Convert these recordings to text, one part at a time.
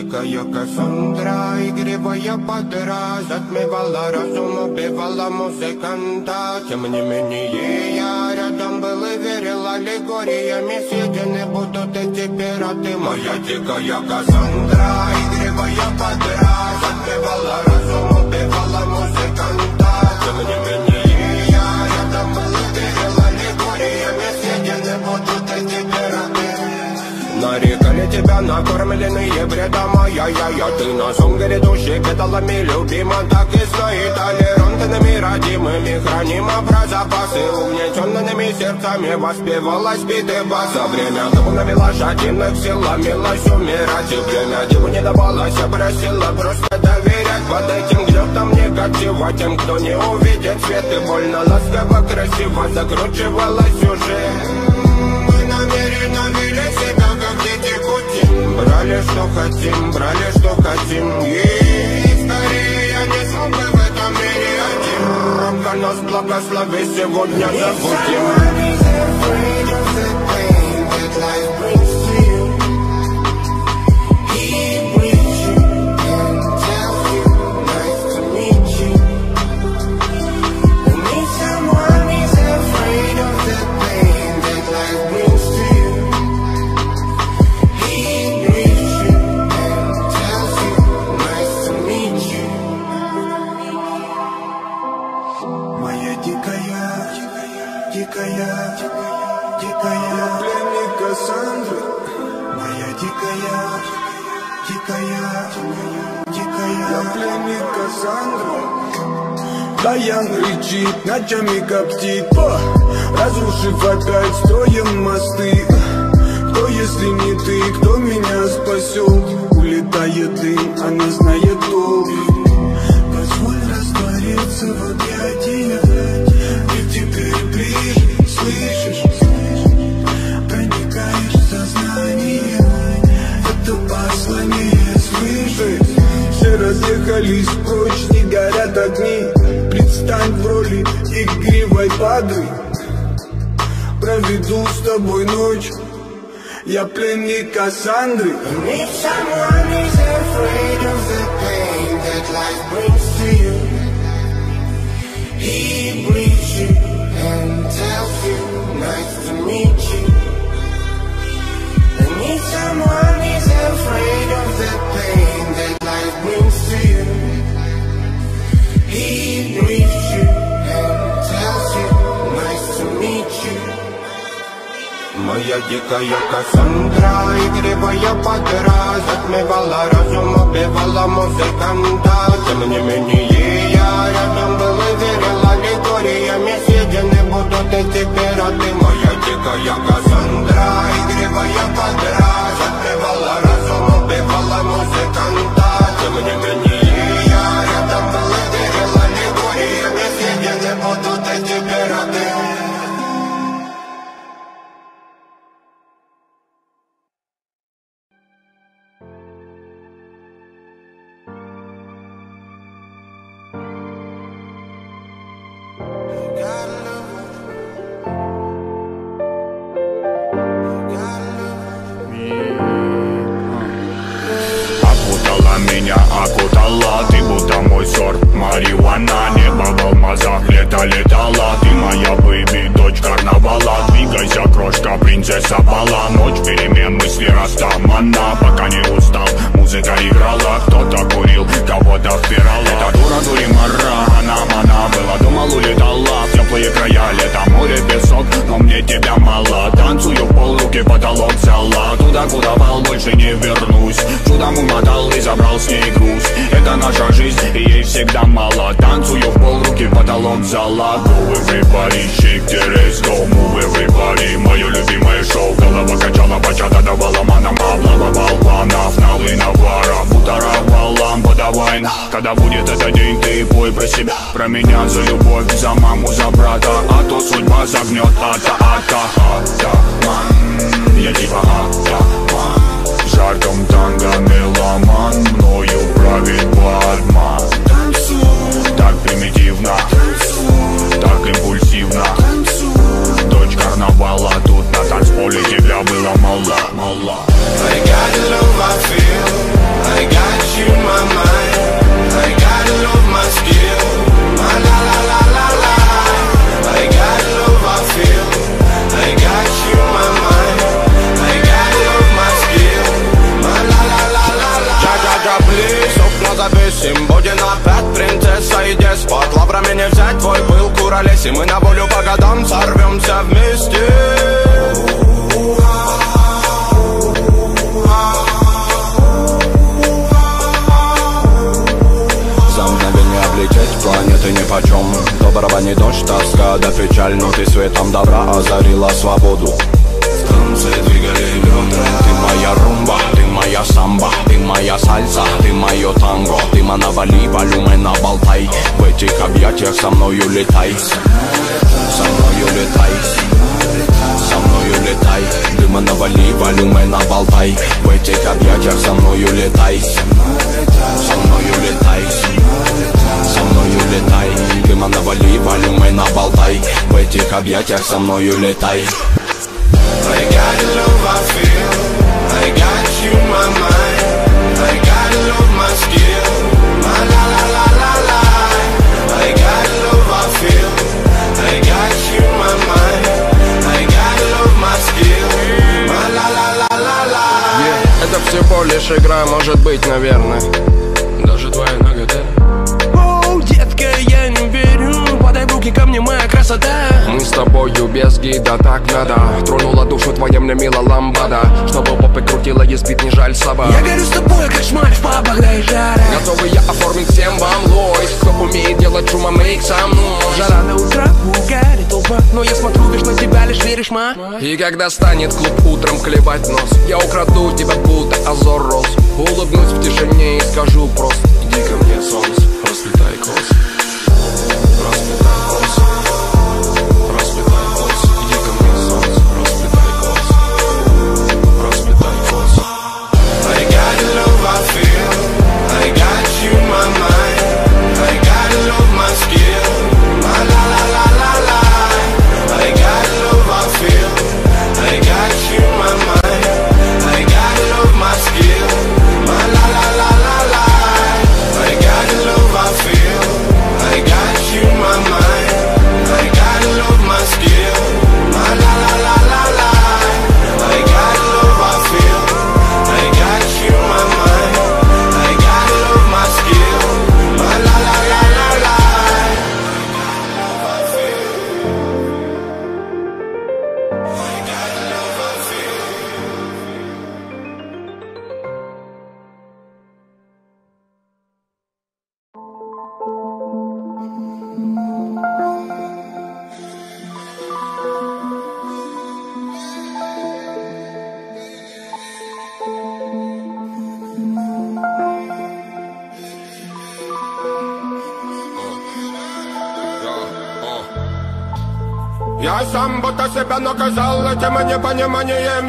дикая Кассандра, игривая подра, затмевала разум, убивала музыканта. Тем не менее я рядом был и верил аллегориями, съедены будут эти пираты. Моя дикая Кассандра, игривая подра, затмевала разум, убивала музыканта. Тем не менее я рядом был и верил аллегориями, съедены будут эти пираты. Нарекали тебя накормленные бредом, ай-яй-яй, ты на сумке грядущий педалами любима. Так и стоит толерантными, родимыми, хранима про запасы. Угнетенными сердцами воспевалась биты бас. За время духовными лошадиных сил ломилась умирать. И время диву не давалось, я просила просто доверять. Под этим гнетом негатива тем, кто не увидит свет. И больно ласково, красиво закручивалась уже. Мы намеренно вели себя как дети Путин. Брали что хотим, и скорее я не смог бы в этом мире один. Рамка нас благослови, сегодня забудем. Дикая пленник Кассандры. Моя дикая пленник Кассандры. Даян кричит, ночами коптит, разрушив опять строем мосты. Кто, если не ты, кто меня спасет? Улетает дым, она знает толк. Позволь раствориться в объятиях, ведь теперь ближе, слышишь? Проникаешь в сознание, это послание, слышишь? Все разъехались прочь, не горят огни. Предстань в роли игривой падры. Проведу с тобой ночь, я пленник Кассандры. If someone is afraid of the pain that life brings to you, he greets you and tells you nice to meet you. And if someone is afraid of the pain that life brings to you, he greets you and tells you nice to meet you. Моя дикая Кассандра, игривая подра, затмевала разум, убивала музыканта. Тем не менее я рядом был и верил аллегориями, съедены будут эти пираты. Моя дикая Кассандра, игривая подра, затмевала разум, убивала музыканта. Тем не менее я рядом был и верил аллегориями, съедены будут эти пираты. Окутала, ты будто мой сорт марихуана. Небо в алмазах, лето летала. Ты моя бэйби, дочь карнавала. Двигайся, крошка, принцесса бала. Ночь перемен, мысли растамана. Пока не устал, музыка играла. Кто-то курил, кого-то впирала. Эта дура дуримара, она была, думал, улетала в теплые края. Лето, море, песок, но мне тебя мало. Танцую в пол, руки потолок взяла. Туда, куда вал, больше не вернусь. Чудом умотал и забрал с ней груз. Это наша жизнь, и ей всегда мало. Танцую в пол, руки потолок взяла. Go everybody, shake the let's go, move everybody. Мое любимое шоу, голова качала, бачата давала манам. Облава балванов, налы навара, бутара валам, подавай. Когда будет этот день, ты пой про себя, про меня, за любовь, за маму, за брата. А то судьба загнет, я типа в жарком танго меломан, мною правит бадман. Так примитивно, так импульсивно. Дочь карнавала, тут на танцполе тебя было мало. I got the love I feel, I повесим. Будет опять принцесса и деспот. Лаврами не взять твой пыл, куролесим. Мы на волю по годам сорвемся вместе. За мгновение облететь планеты нипочем. Доброго не дождь, тоска да печаль, но ты светом добра озарила свободу. Танцы двигали бедра. Ты моя румба, ты моя самба, ты моя сальса, ты мое танго. Ты манавали, волюмена болтай. В этих объятиях со мною летай. Со мною летай. Со мною летай. Дыма навали, волюмена болтай. В этих объятиях со мною летай. Со мною летай. Со мною летай. Дыма навали, волюмена болтай. В этих объятиях со мною летай. I got love I feel, I got you my mind, I got love my skill, my la la la la la. I got love I feel, I got you my mind, I got love my skill, my la la la la la. Yeah, это всего лишь игра, может быть, наверное. Даже твоя нагота. Оу, детка, я не верю. Подай в руки ко мне, моя красота. Мы с тобою без гида, так надо. Тронула душу твоя мне мила ламбада. Чтобы попы крутила, и спит не жаль собак. Я горю с тобой, как шмаль в пабах, да и жара. Готовы я оформить всем вам лойс. Кто умеет делать шума, make some noise. Жара до утра, угарит толпа. Но я смотрю лишь на тебя, лишь веришь, ма. И когда станет клуб утром клевать нос, я украду тебя, будто озор роз. Улыбнусь в тишине и скажу просто: иди ко мне, солнце, расплетай косы. Расплетай косы. Расплетай косы. Иди ко мне, солнце, расплетай косы. Расплетай косы. I got love I feel, I got you my mind, I got love my skill, my la la la la la. I got love I feel, I got you my mind, I got love my skill, my la la la la la. I got love I feel, I got you my mind, I got love my skill, my la la la la la. I got love I feel, I got you my mind, I got love my skill, my la la la la la. I got love I feel, I got love I feel. Я сам будто себя наказал этим непониманием,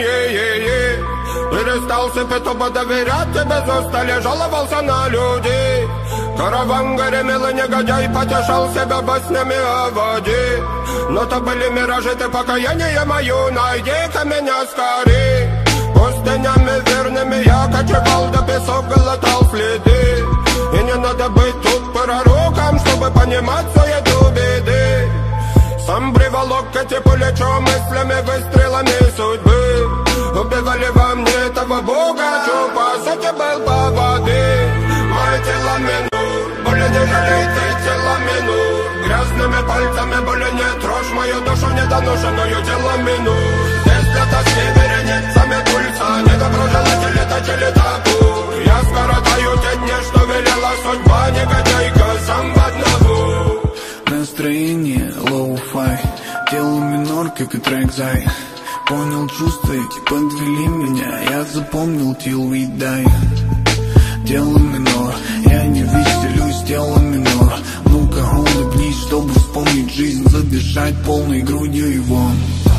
перестал себе тупо доверять, тебе без устали жаловался на людей. Караван гремел и негодяй потешал себя баснями о воде. Но то были миражи, ты покаяние мое, найди-ка меня скорей. Пустынями верными я кочевал, до песок глотал следы. И не надо быть тут пророком, чтобы понимать суету беды. Сам приволок эти плечо мыслями, выстрелами судьбы. Убивали во мне этого бога, что по сути был по воды. Мое тело минут, боли не жалей, ты тело минут. Грязными пальцами боли не трожь мою душу недоношенную тело минут. Здесь для тоски вереницами пульса, недоброжелатели точили табу. Я скоротаю те дни, что велела судьба, негодяйка, сам в одного. Настроение лоу-фай, тело минор, как и трек Зай. Понял чувства эти, подвели меня, я запомнил till we die. Тело минор, я не веселюсь, тело минор. Ну-ка улыбнись, чтобы вспомнить жизнь, задышать полной грудью и вон.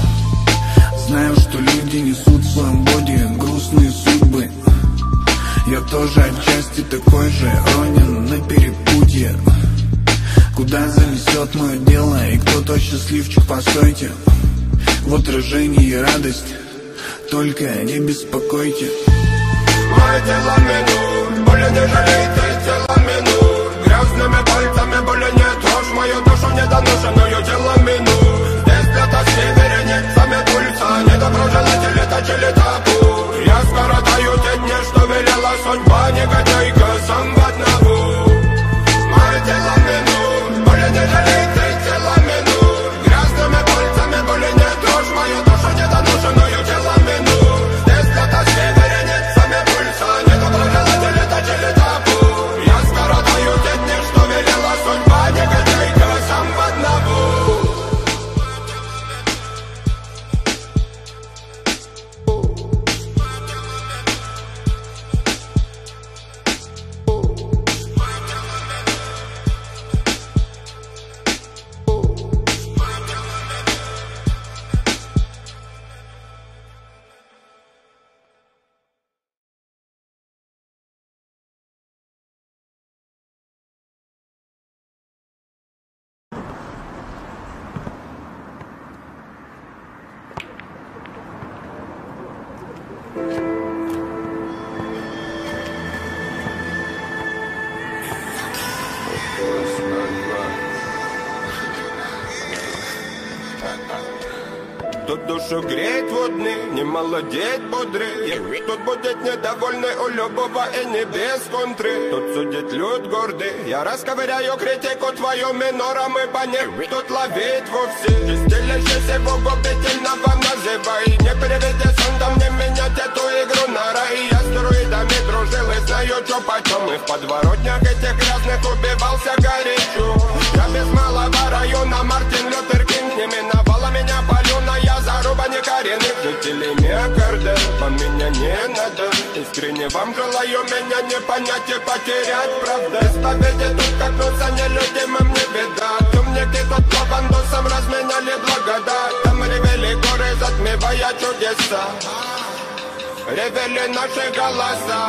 Знаю, что люди несут в своем боди грустные судьбы. Я тоже отчасти такой же, ронен на перепутье. Куда занесет мое дело и кто тот счастливчик, постойте. В отражении радость, только не беспокойте. Мое тело минут, боли не жалей, ты тело минут. Грязными пальцами боли не трожь мою душу недоношенную тело минут. Здесь для тоски вереницами пульса, недоброжелатели точили табу. Я скоротаю те дни, что велела судьба, негодяйка, сам в одного. тут душу греть водны, не молодеть бодрый. Тут будет недовольный у любого и не без контры. Тут судит люд гордый, я расковыряю критику твою минором и по ней тут ловить вовсе. Чистилище его губительного называй, не переведи сондом, не менять эту игру на рай. Я с друидами дружил и знаю, что почем. И в подворотнях этих грязных убивался горячо. Я без малого района, Мартин Лютер Кинг. Не миновала меня паленая заруба некоренных жителей Мекарда. Вам меня не надо, искренне вам желаю меня не понять и потерять, правда. Без победы тут как нуса нелюдимым не беда. Темники тут по бандосам разменяли благодать. Там ревели горы, затмевая чудеса. Ревели наши голоса.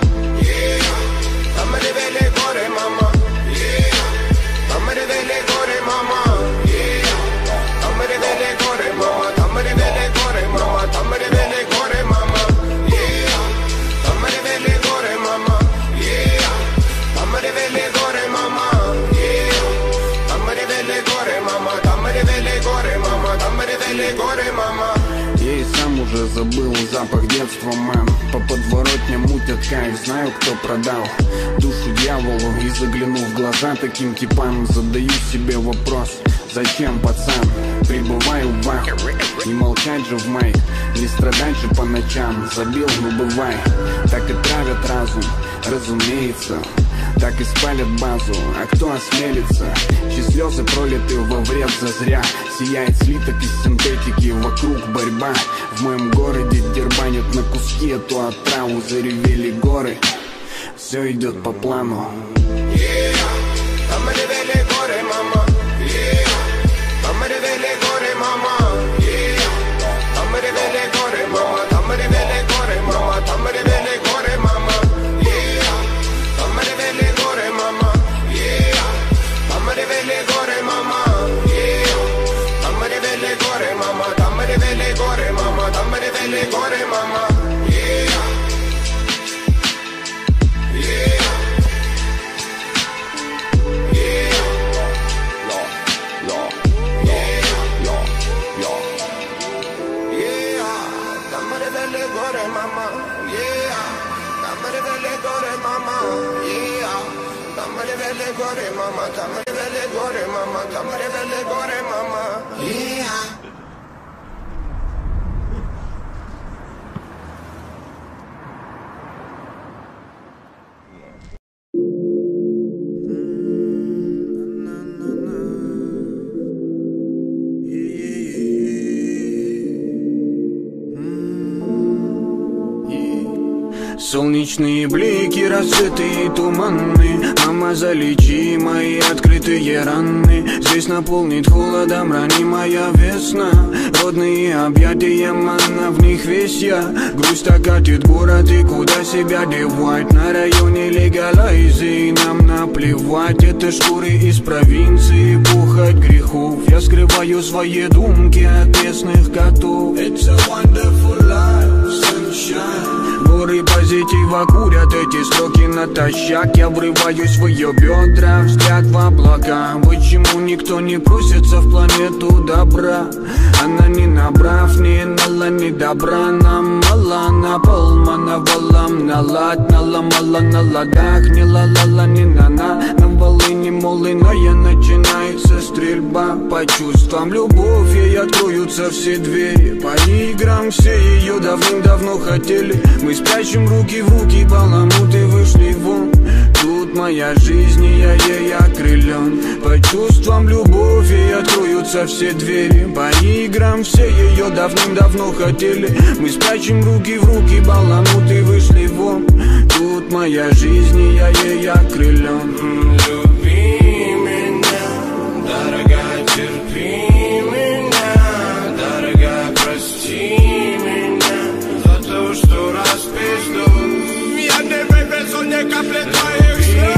Там ревели горы, мама. Там ревели горы, мама. Там ревели горы, мама. Там ревели горы, мама. Там ревели горы, мама. Там ревели горы, мама. Там ревели горы, мама. Там ревели горы, мама. Там ревели горы, мама. Там ревели горы, мама. Я и сам уже забыл запах детства, мэн. По подворотням мутят кайф, знаю, кто продал душу дьяволу. И заглянув в глаза таким типам, задаю себе вопрос: зачем, пацан, прибываю в вах? Не молчать же в майк, не страдать же по ночам. Забил, ну бывай, так и травят разум, разумеется. Так и спалят базу, а кто осмелится? Чьи слезы пролиты во вред зазря. Сияет слиток из синтетики, вокруг борьба. В моем городе дербанят на куски эту отраву. Заревели горы, все идет по плану. Там ревели горы, мама. Там ревели горы, мама. Там ревели горы, мама. Там ревели горы, мама. Там ревели горы, мама. Там ревели горы, мама. Там ревели горы, мама. Там ревели горы, мама. Там ревели горы, мама. Там ревели горы, мама. Gore mama, tam revele gore mama, tam revele gore mama. Yeah. Солнечные блики, рассветы и туманы. Мама, залечи мои открытые раны. Здесь наполнит холодом ранимая весна. Родные объятия, манна, в них весь я. Грусть окатит город, и куда себя девать? На районе легалайзы, нам наплевать. Это шкуры из провинции, пухать грехов. Я скрываю свои думки от местных котов. It's a wonderful life, sunshine. Горы позитива курят эти строки натощак. Я врываюсь в ее бедра, взгляд в облака. Почему никто не просится в планету добра? Она не набрав, не нала, не добра. Нам мало, на пол мановалам. Налад, наломала на ладах. Не ла-ла-ла, не на-на. На волыне молыная начинается стрельба. По чувствам любовь, ей откроются все двери. По играм все ее давным-давно хотели. Мы спрячем руки в руки, баламуты вышли вон. Тут моя жизнь, и я ей окрылен. По чувствам любовь, ей откроются все двери. По играм все ее давным-давно хотели. Мы спрячем руки в руки, баламуты вышли вон. Тут моя жизнь, и я ей окрылен. Люби меня, дорогая, терпи меня. Дорогая, прости меня за то, что распизду. Я не вывезу ни капли твоих слез.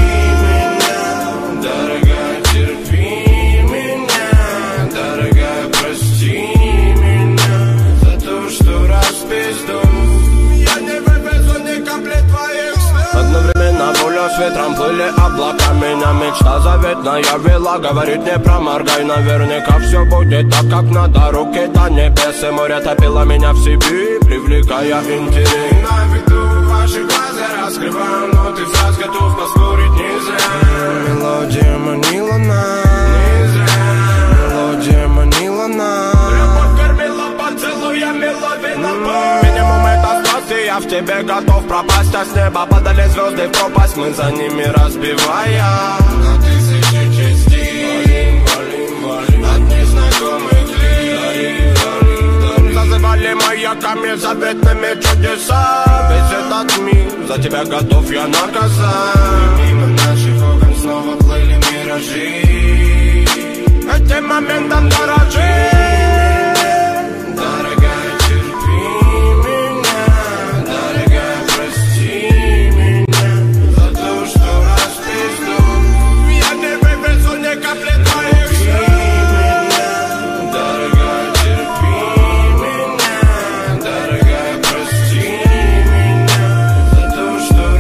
Дорогая, терпи меня. Дорогая, прости меня за то, что распизду. Я не вывезу ни капли твоих слез. Одновременно воля с ветром плыли облака. пока меня мечта заветная вела. Говорит, не проморгай, наверняка все будет так, как надо. Руки до небес и море топило меня в себе, привлекая интерес. На виду ваши глаза раскрываю, но ты взять готов поспорить не зря. Мелодия манила нас, не зря. Мелодия манила нас. Любовь кормила поцелуями, ловила боль. Минимум это страсти, я в тебе готов пропасть. А с неба падали звезды в пропасть, мы за ними разбивая на тысячи частей. От незнакомых лиц зазывали маяками заветными чудеса. Весь этот мир за тебя готов я наказать. Мимо наших окон снова плыли миражи. Этим моментом дорожи. Дорогая, терпи меня. Дорогая, прости меня за то, что распизду. Я не вывезу ни капли твоих слез. Дорогая, терпи меня. Дорогая, прости меня за то, что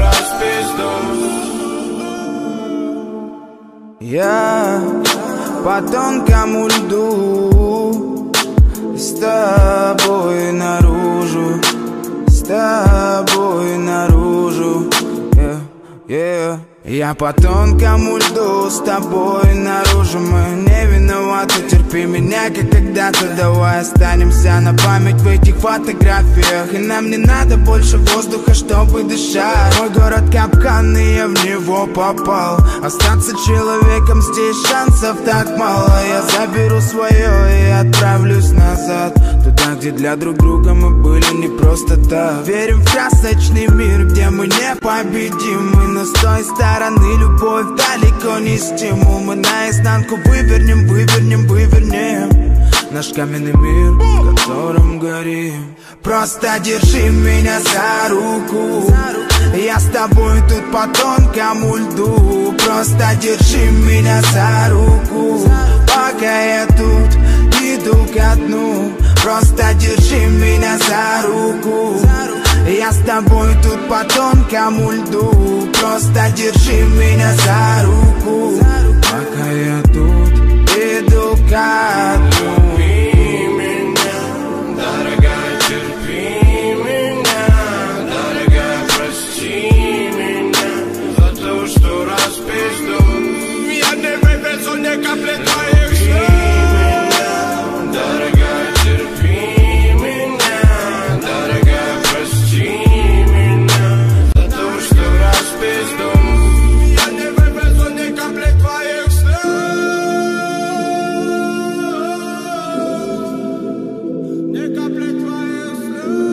распизду. Я по тонкому льду, с тобой наружу, с тобой наружу, Я по тонкому льду, с тобой наружу. Мы не виноваты, терпи меня, как когда-то. Давай останемся на память в этих фотографиях. И нам не надо больше воздуха, чтобы дышать. Мой город капкан, и я в него попал. Остаться человеком здесь шансов так мало. Я заберу свое и отправлюсь назад, туда, где для друг друга мы были не просто так. Верим в красочный мир, где мы непобедимы, но с той стороны любовь далеко не стимул. Мы наизнанку вывернем наш каменный мир, в котором горим. Просто держи меня за руку, я с тобой тут по тонкому льду. Просто держи меня за руку, пока я тут иду ко дну. Просто держи меня за руку, я с тобой тут по тонкому льду. Просто держи меня за руку, пока я тут иду ко дну. Терпи меня, дорогая, терпи меня. Дорогая, прости меня за то, что распизду. Я не вывезу ни капли твоих слез. Дорогая, терпи меня. Дорогая, прости меня за то, что распизду. Я не вывезу ни капли твоих слез. Ни капли твоих слез.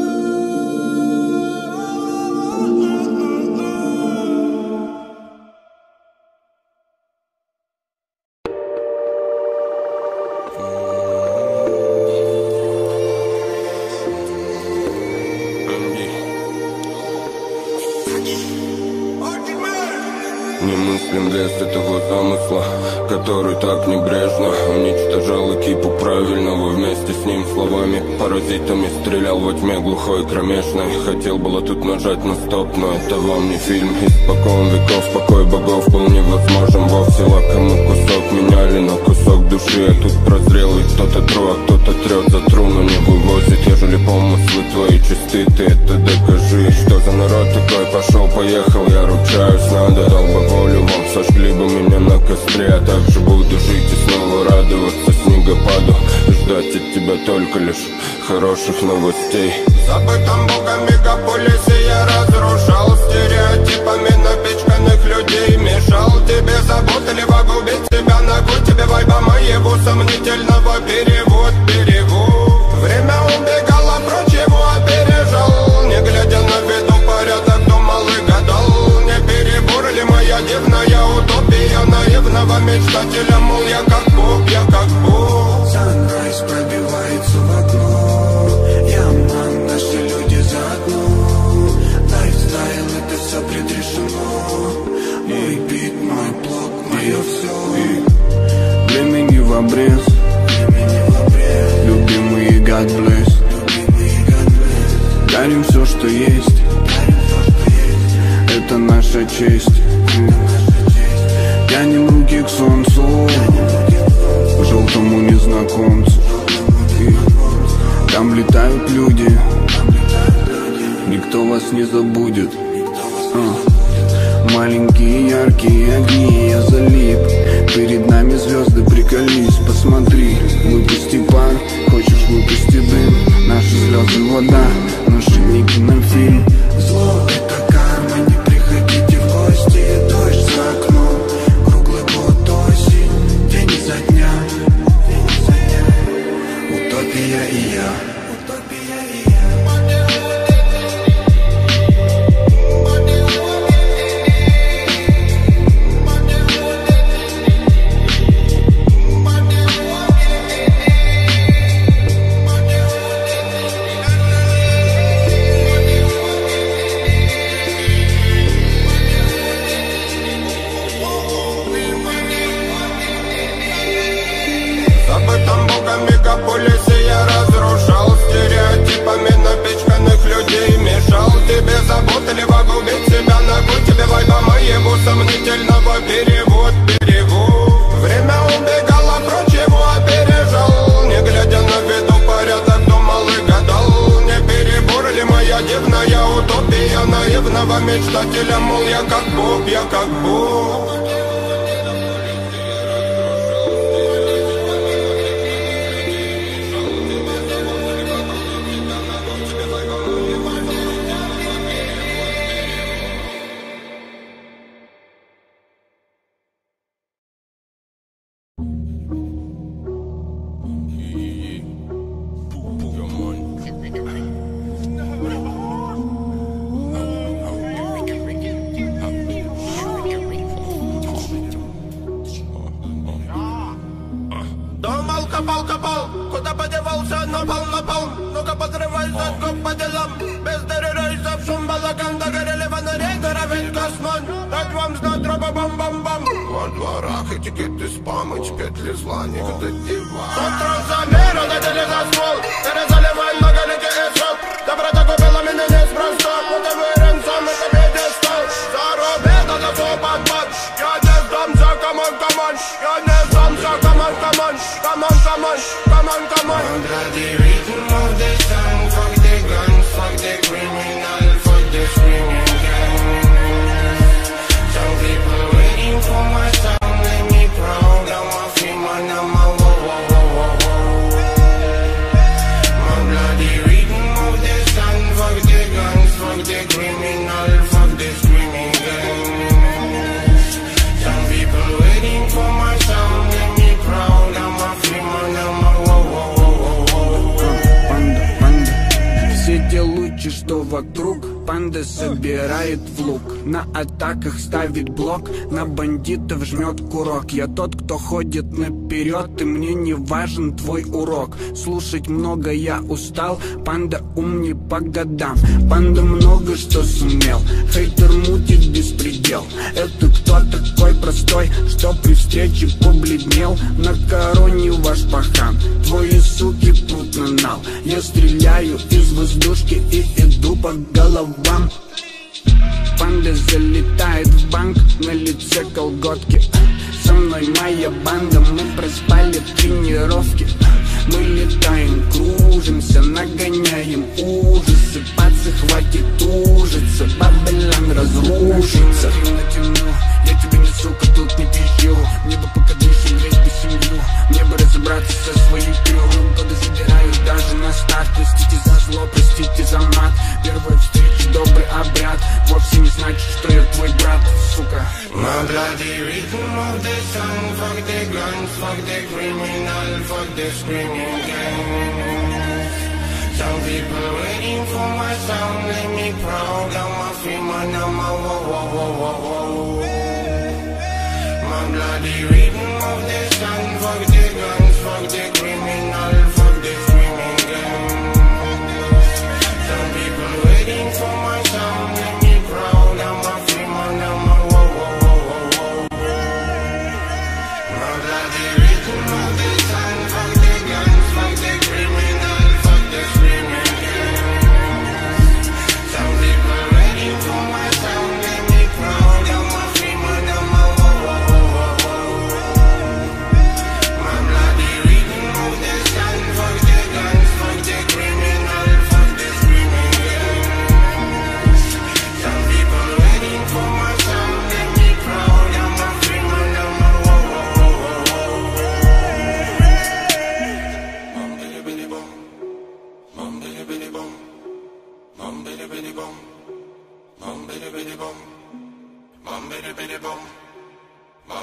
Немыслим лес этого замысла, который так небрежно уничтожал экипу правильного. Вместе с ним словами паразитами стрелял во тьме глухой кромешной. Хотел было тут нажать на стоп, но это вам не фильм. Испокон веков покой богов был невозможен вовсе. Лакомый кусок меняли на кусок души. Я тут прозрел, ведь кто-то тру, а кто-то трет за тру, но не вывозит. Ежели помыслы твои чисты, ты это докажи. Что за народ такой? Пошел, поехал, я ручаюсь, надо. Дал бы волю вам, сожгли бы меня на костре. А также буду жить и снова радоваться снегопаду. Ждать от тебя только лишь хороших новостей. В забытом богом мегаполисе я разрушал стереотипами напичканных людей. Мешал тебе заботливо губить себя ногой. Тебе вайба моего сомнительного перевод. Время убегало прочь, его опережал. Не глядя на виду порядок, думал и гадал. Не перебор ли моя дивная утопия наивного мечтателя? Мол, я как Бог, я как Бог. Sunrise пробивается в окно. Я ман, наши люди заодно. Лайфстайл, это все предрешено. Мой бит, мой блог, мое все. Времени в обрез. Любимый God bless. Дарим все, что есть. Это наша честь. пути к солнцу, к желтому незнакомцу. И там летают люди, никто вас не забудет. Маленькие яркие огни, я залип. Перед нами звезды, приколись, посмотри. Выпусти пар, хочешь выпусти дым. Наши слезы вода, наши дни кинофильм. Зло это карма, не приходите в гости. Дождь за окном, круглый год осень, день изо дня. Утопия и я. Забытым богом мегаполисе я разрушал, стереотипами напичканных людей мешал. Тебе заботливо губить себя ногой, тебе вайба моего сомнительного перевод. Время убегало, прочь его опережал. Не глядя на виду порядок, думал и гадал. Не перебор ли моя дивная утопия наивного мечтателя, мол, я как Бог, я как Бог. Копал, куда подевался, напал, ну-ка подрывайся, гоп по делам. Без дыры рейсов, шум балаган, догорели фонари, горовень космон. Дать вам знать, тропа бам-бам-бам. Во дворах этикеты спам, эти петли зла, никуда девать. Контроль замера, надели за ствол, перезаливай многоликий эсрол. Доброта купила меня неспроста, куда уверен сам, это пьедестал. Заруби, надо все подбад, я не сдамся, камон, я не сдамся, камон. Come on. Under the rhythm of the sun, fuck the guns, fuck the criminal, fuck the screaming gang. Some people waiting for my sound, let me proud, I'm a free man, I'm a whoa. My bloody rhythm of the sun, fuck the guns, fuck the criminal, fuck the screaming gang. Some people waiting for my sound, let me proud, I'm a free man, I'm a whoa. Все те лучи, что вокруг, панда собирает в лук. На атаках ставит блок, на бандитов жмет курок. Я тот, кто ходит наперед, и мне не важен твой урок. Слушать много я устал, панда умней по годам. Панда много что сумел, хейтер мутит беспредел. Это кто такой простой, что при встрече побледнел? На короне ваш пахан, твои суки прут на нал. Я стреляю из воздушки и иду по головам. Панда залетает в банк, на лице колготки. Со мной моя банда, мы проспали тренировки. Мы летаем, кружимся, нагоняем ужасы. Пацы, хватит ужиться, Бабелан разрушится. Я тебе не сука, тут не пищу. Мне бы пока дышим, греть бы семью. Мне бы разобраться со своей крёвом. Годы забирают даже на старт. Простите за зло, простите за мат. Первая встреча, добрый обряд. Вовсе не значит, что я твой брат, сука. My bloody rhythm of the sun, fuck the guns, fuck the criminal, fuck the screaming gang. Some people waiting for my sound, let me proud, I'm a free man, I'm a whoa. My bloody rhythm of the sun, fuck the guns, fuck the criminal, fuck the screaming gang. Some people waiting for my sound, let me proud, I'm a free man, I'm a whoa. My bloody rhythm of the sun, fuck the guns, fuck the criminal, fuck the screaming gang. Some people waiting for my sound, let me proud, I'm a free man, I'm a whoa.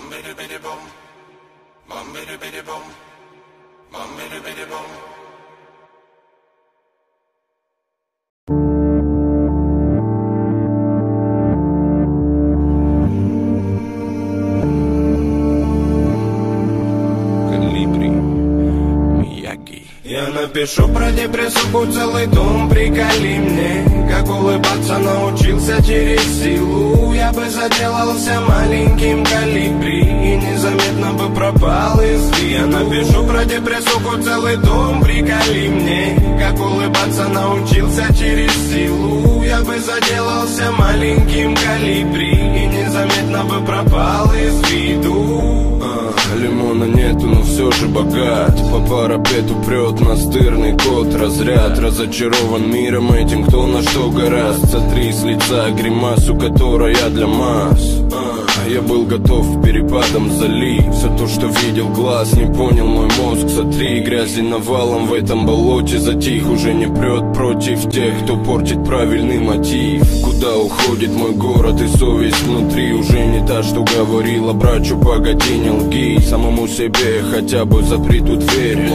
Я напишу про депрессуху целый том, приколи мне, как улыбаться научился через силу. Я бы заделался маленьким колибри и незаметно бы пропал из виду. Я напишу про депрессуху целый том, приколи мне, как улыбаться научился через силу. Я бы заделался маленьким колибри и незаметно бы пропал из виду. Лимона нету, но все же богат. По парапету прет настырный кот. Разряд разочарован миром этим, кто на что гораст. Сотри с лица гримасу, которая для масс. Я был готов перепадом залить все то, что видел глаз, не понял мой мозг. Сотри грязи навалом в этом болоте затих. Уже не прет против тех, кто портит правильный мотив. Куда уходит мой город и совесть внутри? Уже не та, что говорила брачу, погоди, не лги. Самому себе хотя бы запри ту дверь.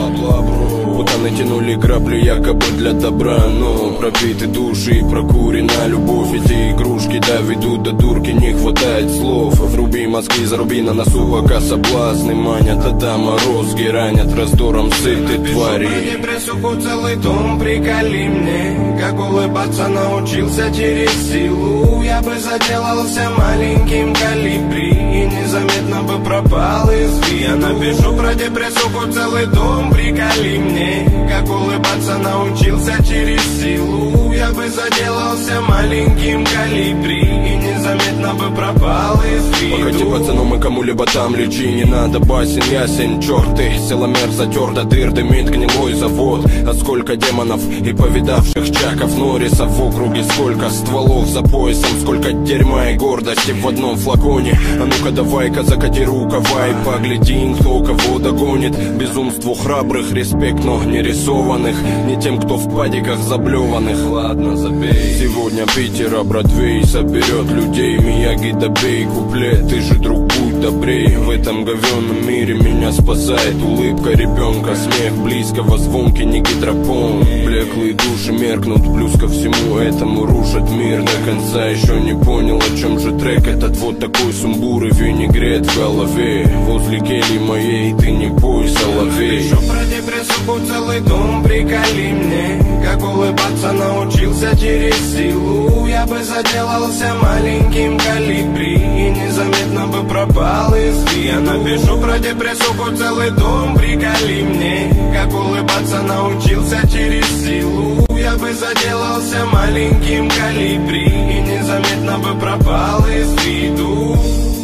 Путаны тянули грабли якобы для добра, но пропиты души и прокурена любовь. Эти игрушки доведут до дурки, не хватает слов. Вруби мозги, заруби на носу, пока соблазны манят. Да морозки ранят раздором сытой твари. Напишу про депрессуху целый том, приколи мне, как улыбаться научился через силу. Я бы заделался маленьким колибри и незаметно бы пропал из виду. Я напишу про депрессуху целый том, приколи мне, как улыбаться научился через силу. Я бы заделался маленьким колибри и незаметно бы пропал из виду. Погоди, пацаном, и кому-либо там лечи, не надо басен, ясен, черты. Силомер затер до дыр, дымит гнилой завод. А сколько демонов и повидавших чаков Норрисов в округе, сколько стволов за поясом, сколько дерьма и гордости в одном флаконе. А ну-ка давай-ка закати рукава и погляди, кто кого догонит. Безумству храбрых респект, но не рисованных, не тем, кто в падиках заблеванных. Ладно, забей. Сегодня Питера Бродвей соберет людей. Мияги добей куплет, ты же, друг, будь добрей. В этом говенном мире меня спасает улыбка ребенка, смех близкого, звонкий, не гидропон. Блеклые души меркнут, плюс ко всему этому рушат мир до конца. Еще не понял, о чем же трек этот, вот такой сумбур и винегрет в голове. Возле кельи моей ты не пой, соловей. Напишу про депрессуху целый том, приколи мне, как улыбаться научился через силу. Я бы заделался маленьким колибри и незаметно бы пропал из виду. Я напишу про депрессуху целый том, приколи мне, как улыбаться научился через силу. Я бы заделался маленьким колибри и незаметно бы пропал из виду.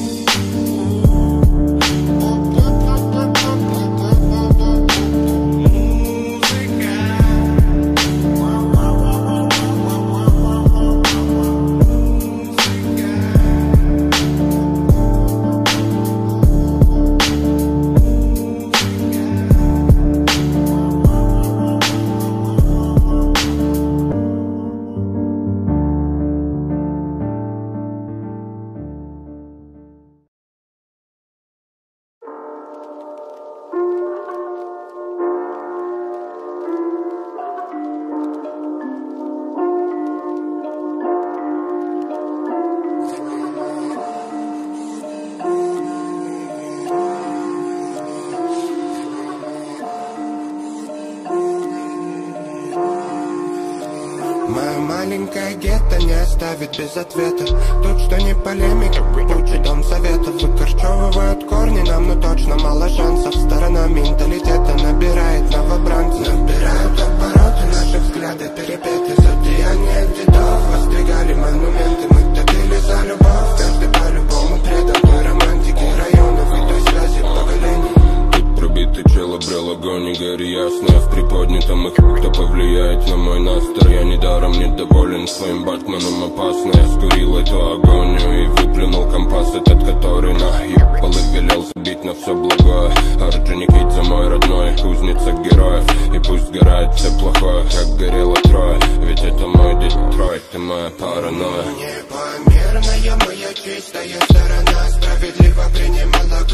Маленькая гетто не оставит без ответа. Тут что не полемика, учит дом советов. Выкорчевывают корни нам, но точно мало шансов. Сторона менталитета набирает новобранцев. Набирают обороты наши взгляды, перепеты. Зодеяния дедов воздвигали монументы. Мы топили за любовь, каждый по-любому предан той романтике районов и той связи поколений. Пробитый чел обрел огонь, и гори ясно в приподнятом их. Кто повлияет на мой настрой? Я недаром недоволен своим Батманом. Опасно, я скурил эту агонию и выплюнул компас этот, который наебал и велел забить на все благое. Орджоникидзе мой родной, кузница героев. И пусть сгорает все плохое, как горело Трое. Ведь это мой Детройт, ты моя паранойя. Непомерная моя чистая сторона справедливо принимала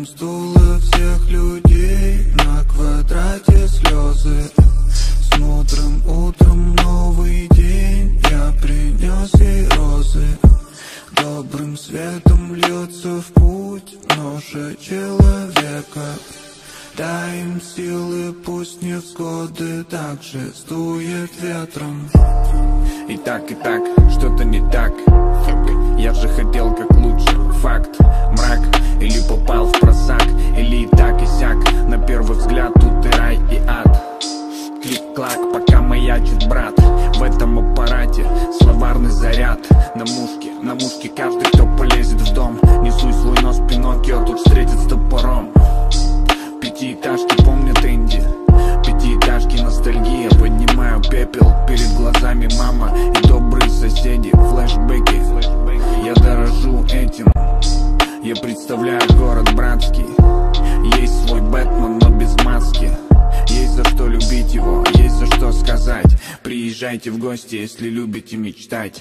стула всех людей, на квадрате слезы. Смотрим утром новый день, я принес ей розы. Добрым светом льется в путь ноша человека. Дай им силы, пусть невзгоды так же сдует ветром. И так, что-то не так. Я же хотел как лучше, факт. Мрак, или попал в просак, или и так и сяк. На первый взгляд тут и рай, и ад. Клик-клак, пока маячит брат. В этом аппарате словарный заряд. На мушке каждый, кто полезет в дом. Несуй свой нос, Пиноккио тут встретит с топором. Пятиэтажки помнят Энди, пятиэтажки ностальгия. Поднимаю пепел, перед глазами мама и добрые соседи. Флэшбэки, я дорожу этим. Я представляю город братский. Есть свой Бэтмен, но без маски. Есть за что любить его, есть за что сказать. Приезжайте в гости, если любите мечтать.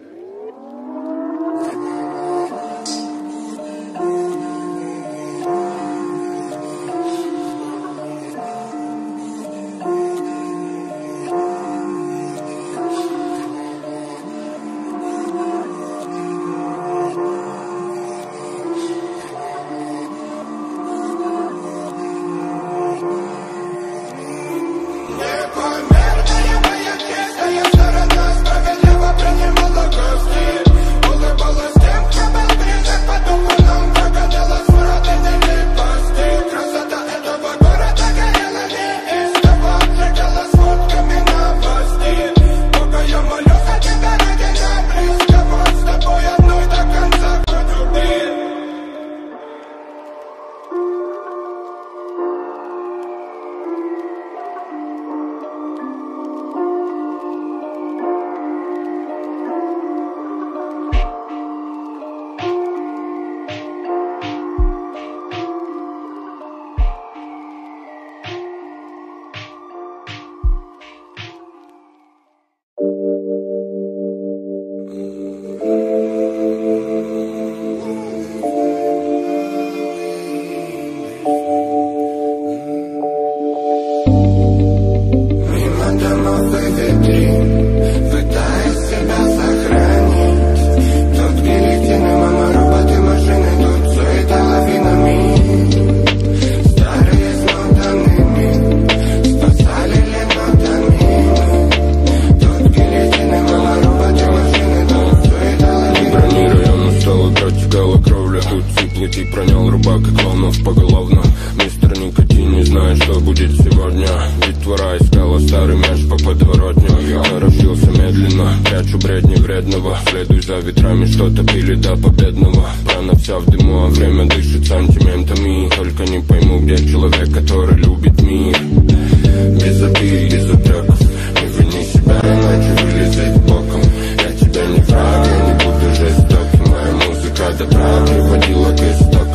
Пронял рыбак и клоунов поголовно. Мистер Никотин не знает, что будет сегодня. Детвора искала старый мяч по подворотню. Я торопился медленно, прячу бредни вредного. Следуй за ветрами, что-то пили до победного. Рана вся в дыму, а время дышит сантиментами. Только не пойму, где человек, который любит мир. Без обид, без упреков. Не вини себя, иначе вылезет боком. Я тебя не враг, я не буду жестоким. Моя музыка добра приводила к истокам.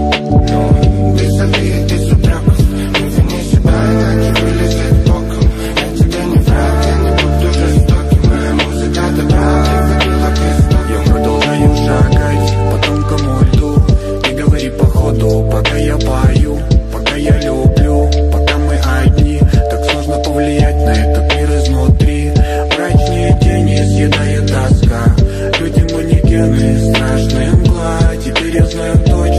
Без обид, без упреков. Не вини себя, иначе вылезет боком. Я тебя не враг, я не буду жестоким. Моя музыка добра приводила к истокам. Я продолжаю шагать по тонкому льду. Не говори по ходу, пока я пою, пока я люблю, пока мы одни. Так сложно повлиять на этот мир изнутри. Мрачные тени съедает тоска. Люди манекены, страшная мгла. Теперь я знаю точно.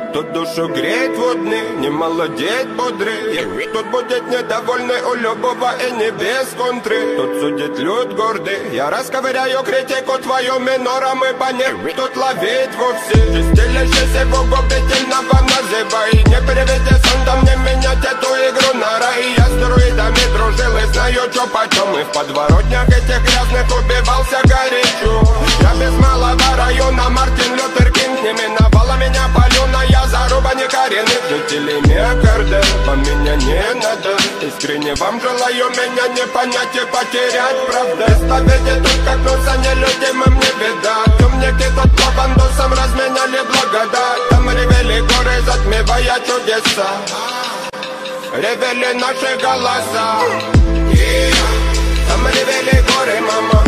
Тут душу греет водный, не молодеет бодрый. Тут будет недовольный у любого и не без контры. Тут судит люд гордый, я расковыряю критику твою минором и по ней. Тут ловить вовсе, чистилище его губительного называй. Не переведи сондом, не менять эту игру на рай. Я с друидами дружил и знаю, чё почем. И в подворотнях этих грязных убивался горячо. Я без малого района, Мартин Лютер Кинг. Не миновала меня паленая заруба некоренных жителей Миокарда. По меня не надо, искренне вам желаю меня не понять и потерять, правда. Исповеди тут как носа нелюдимым не видать. Умники тут по бандусам разменяли благодать. Там ревели горы, затмевая чудеса. Ревели наши голоса. Там ревели горы, мама.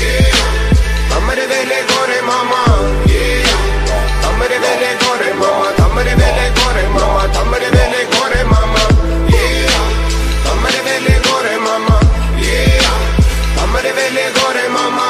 Там ревели горы, мама. Там ревели горы, мама. Там ревели горы, мама. Там ревели горы, мама. Там ревели горы, мама. Там ревели горы, мама.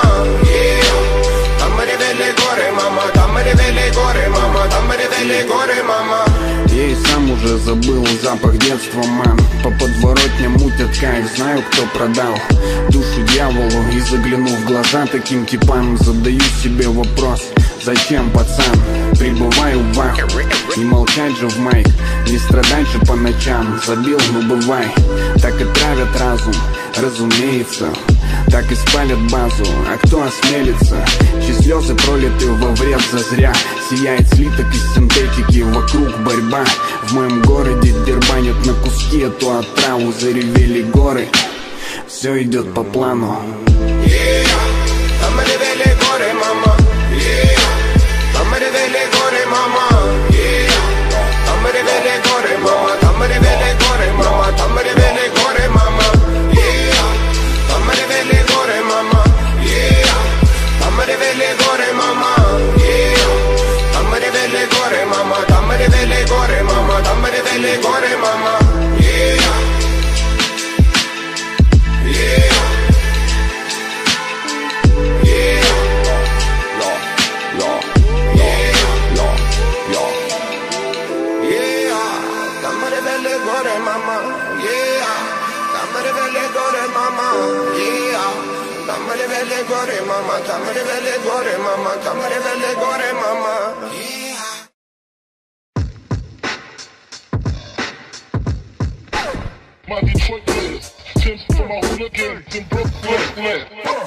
Там ревели горы, мама. Там ревели горы, мама. Там ревели горы, мама. Я и сам уже забыл запах детства, ман. По подворотням мутят кайф, знаю, кто продал душу дьяволу. И заглянув в глаза таким типам, задаю себе вопрос: зачем, пацан? Прибываю в вах, не молчать же в майк, не страдать же по ночам. Забил, ну бывай, так и травят разум, разумеется. Так и спалят базу, а кто осмелится? Чьи слезы пролиты во вред зазря. Сияет слиток из синтетики, вокруг борьба. В моем городе дербанят на куски эту отраву. Заревели горы, все идет по плану. Там ревели горы, мама. Там ревели горы, мама. Там ревели горы, мама. Там ревели горы, мама. Там ревели горы, мама. Там ревели горы, мама. Там ревели горы, мама. Там ревели горы, мама. Там ревели горы, мама. Там ревели горы, мама. Gore mama, tam revele gore mama, tam revele gore mama. My Detroit players, Tim's for my hooligans in Brooklyn.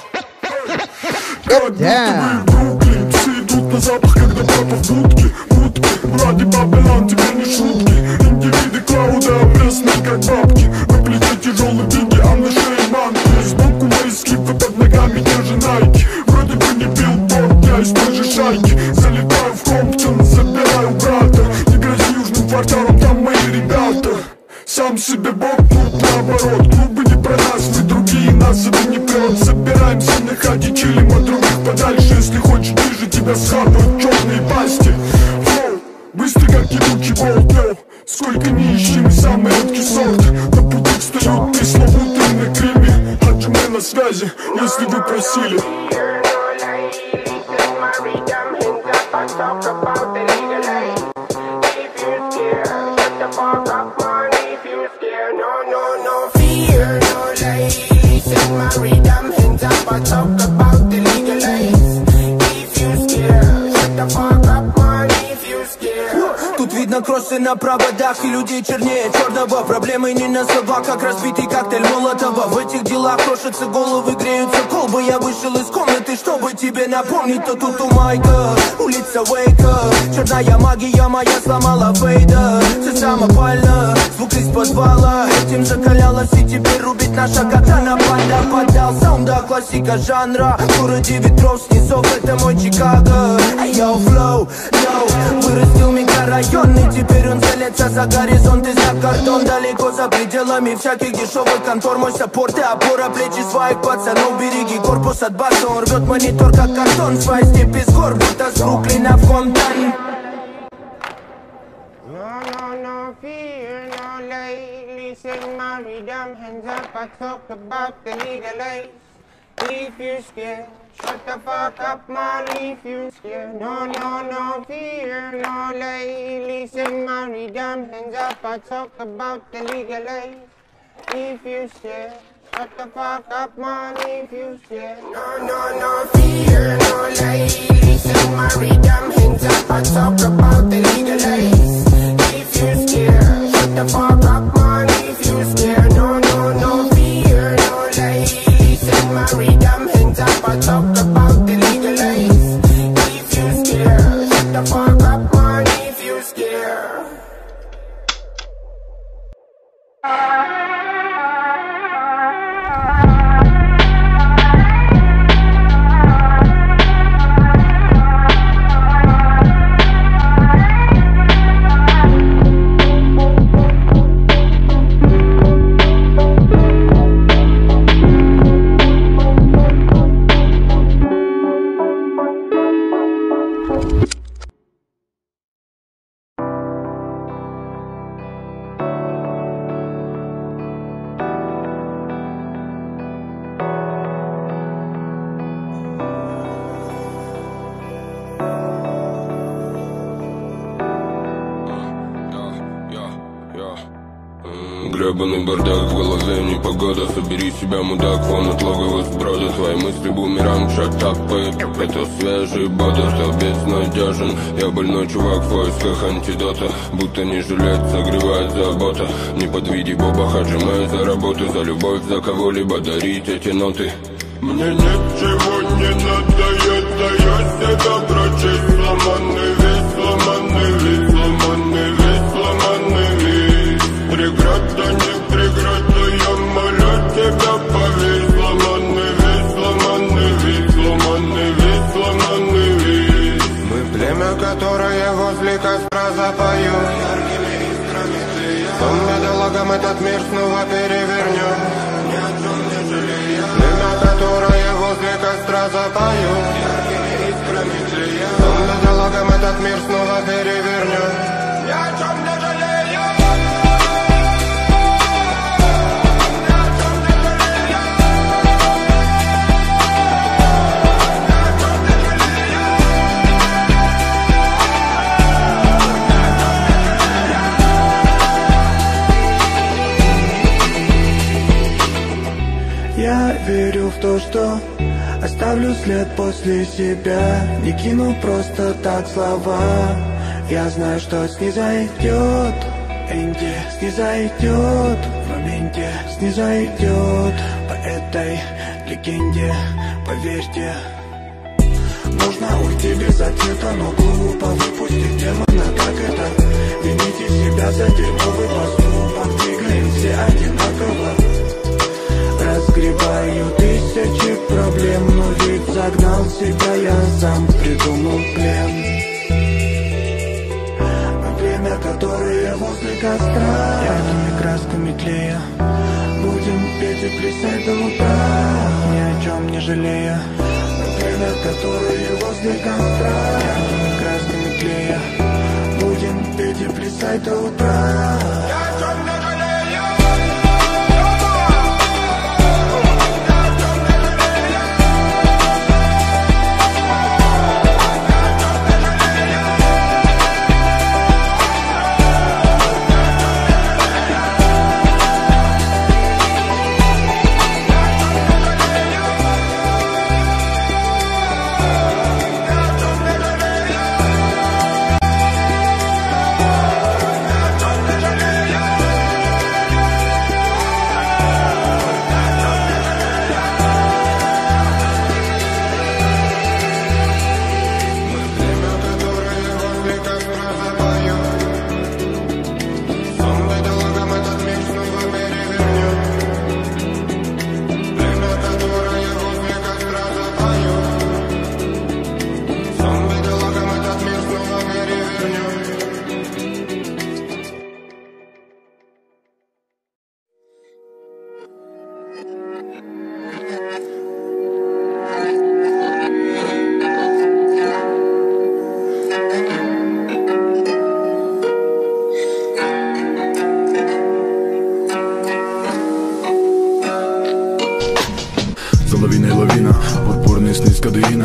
Damn. Все идут на запах, когда папа в будке. Ради Бабелан, теперь не шутки. Индивиды клауда, опресные как бабки. На плече тяжелые деньги, а на шее манки. Сбоку мои скипы, под ногами те же найки. Вроде бы не билборд, я из той же шайки. Залетаю в Комптон, забираю брата. Не грози южным кварталом, там мои ребята. Сам себе бог, тут наоборот. Клубы не про нас, вы другие, нас это не прет. Собираемся на хате, чилим от других подальше. Если хочешь ближе, тебя схапают черные пасти. Флоу, быстро как ебучий болт, йоу. Сколько неищем, самый редкий сорт. На пути встают пресловутые на криме. Хаджиме на связи, если вы просили. Тут видно кроссы на проводах и людей чернее черного. Проблемы не на словах, как разбитый коктейль Молотова. В этих делах крошатся головы, греются колбы. Я вышел из комнаты, чтобы тебе напомнить, то тут у Майка улица Уэйка. Черная магия моя сломала Фейда. Все самопально, звук из подвала. Этим закалялась и теперь рубит наша катана. Панда поддал саунда, классика жанра. В городе ветров, снизов, это мой Чикаго. Йоу, флоу, йоу, вырастил микрорайон. И теперь он целится за горизонт и за кордон. Далеко за пределами всяких дешевых контор. Мой саппорт и опора, плечи своих пацанов. Береги корпус от баса, он рвет монитор как картон. Свай степь из гор, будто с Бруклина в Комптон. No fear, no lay. Listen, my rhythm, hands up, I talk about the legal aid. If you're scared, Shut the fuck up, Molly, if you scared. No, no, no fear, no ladies in my rhythm. Hands up, I talk about the legal age. If you scared, shut the fuck up, Molly, if you scared. No, no, no fear, no ladies in my rhythm. Hands up, I talk about the legal age. If you scared, shut the fuck up, Molly, if you scared. No, no, no fear, no ladies in my rhythm. Hands up, I talk about the legal age. If you scared, shut the fuck up, Molly, if you scared. Гребаный бардак в голове, непогода. Собери себя, мудак, вон от логова сброда. Твои мысли бумеранг, шатапы. Это свежий бодр, стал безнадежен. Я больной чувак в поисках антидота. Будто не жалеть, согревает забота. Не подведи Боба, отжимаю за работу. За любовь, за кого-либо дарить эти ноты. Мне ничего не надо, я себя прочесть. Сломанный весь, сломанный весь, сломанный весь, сломанный весь. Преграда, не преграда, я молю тебя, поверь. Сломанный весь, сломанный весь, сломанный весь, сломанный весь. Мы племя, которое возле костра запоют. Сон бедолагам этот мир снова перевернем. Ни о чем не жалея. Племя, которое возле костра запоют. Сон бедолагам этот мир снова перевернем. Ни о чем не жалея. Я верю в то, что оставлю след после себя. Не кину просто так слова. Я знаю, что снизойдет Энди, снизойдет в моменте, снизойдет по этой легенде, поверьте. Нужно уйти без ответа, но глупо выпустить демона, как это? Вините себя за дерьмовый поступок, двигаем все одинаково. Разгребаю тысячи проблем, но ведь загнал себя, я сам придумал плен. Мы племя, которое возле костра, яркими красками тлея. Будем петь и плясать до утра, ни о чем не жалея. Мы племя, которое возле костра, яркими красками тлея. Будем петь и плясать до утра. Yeah.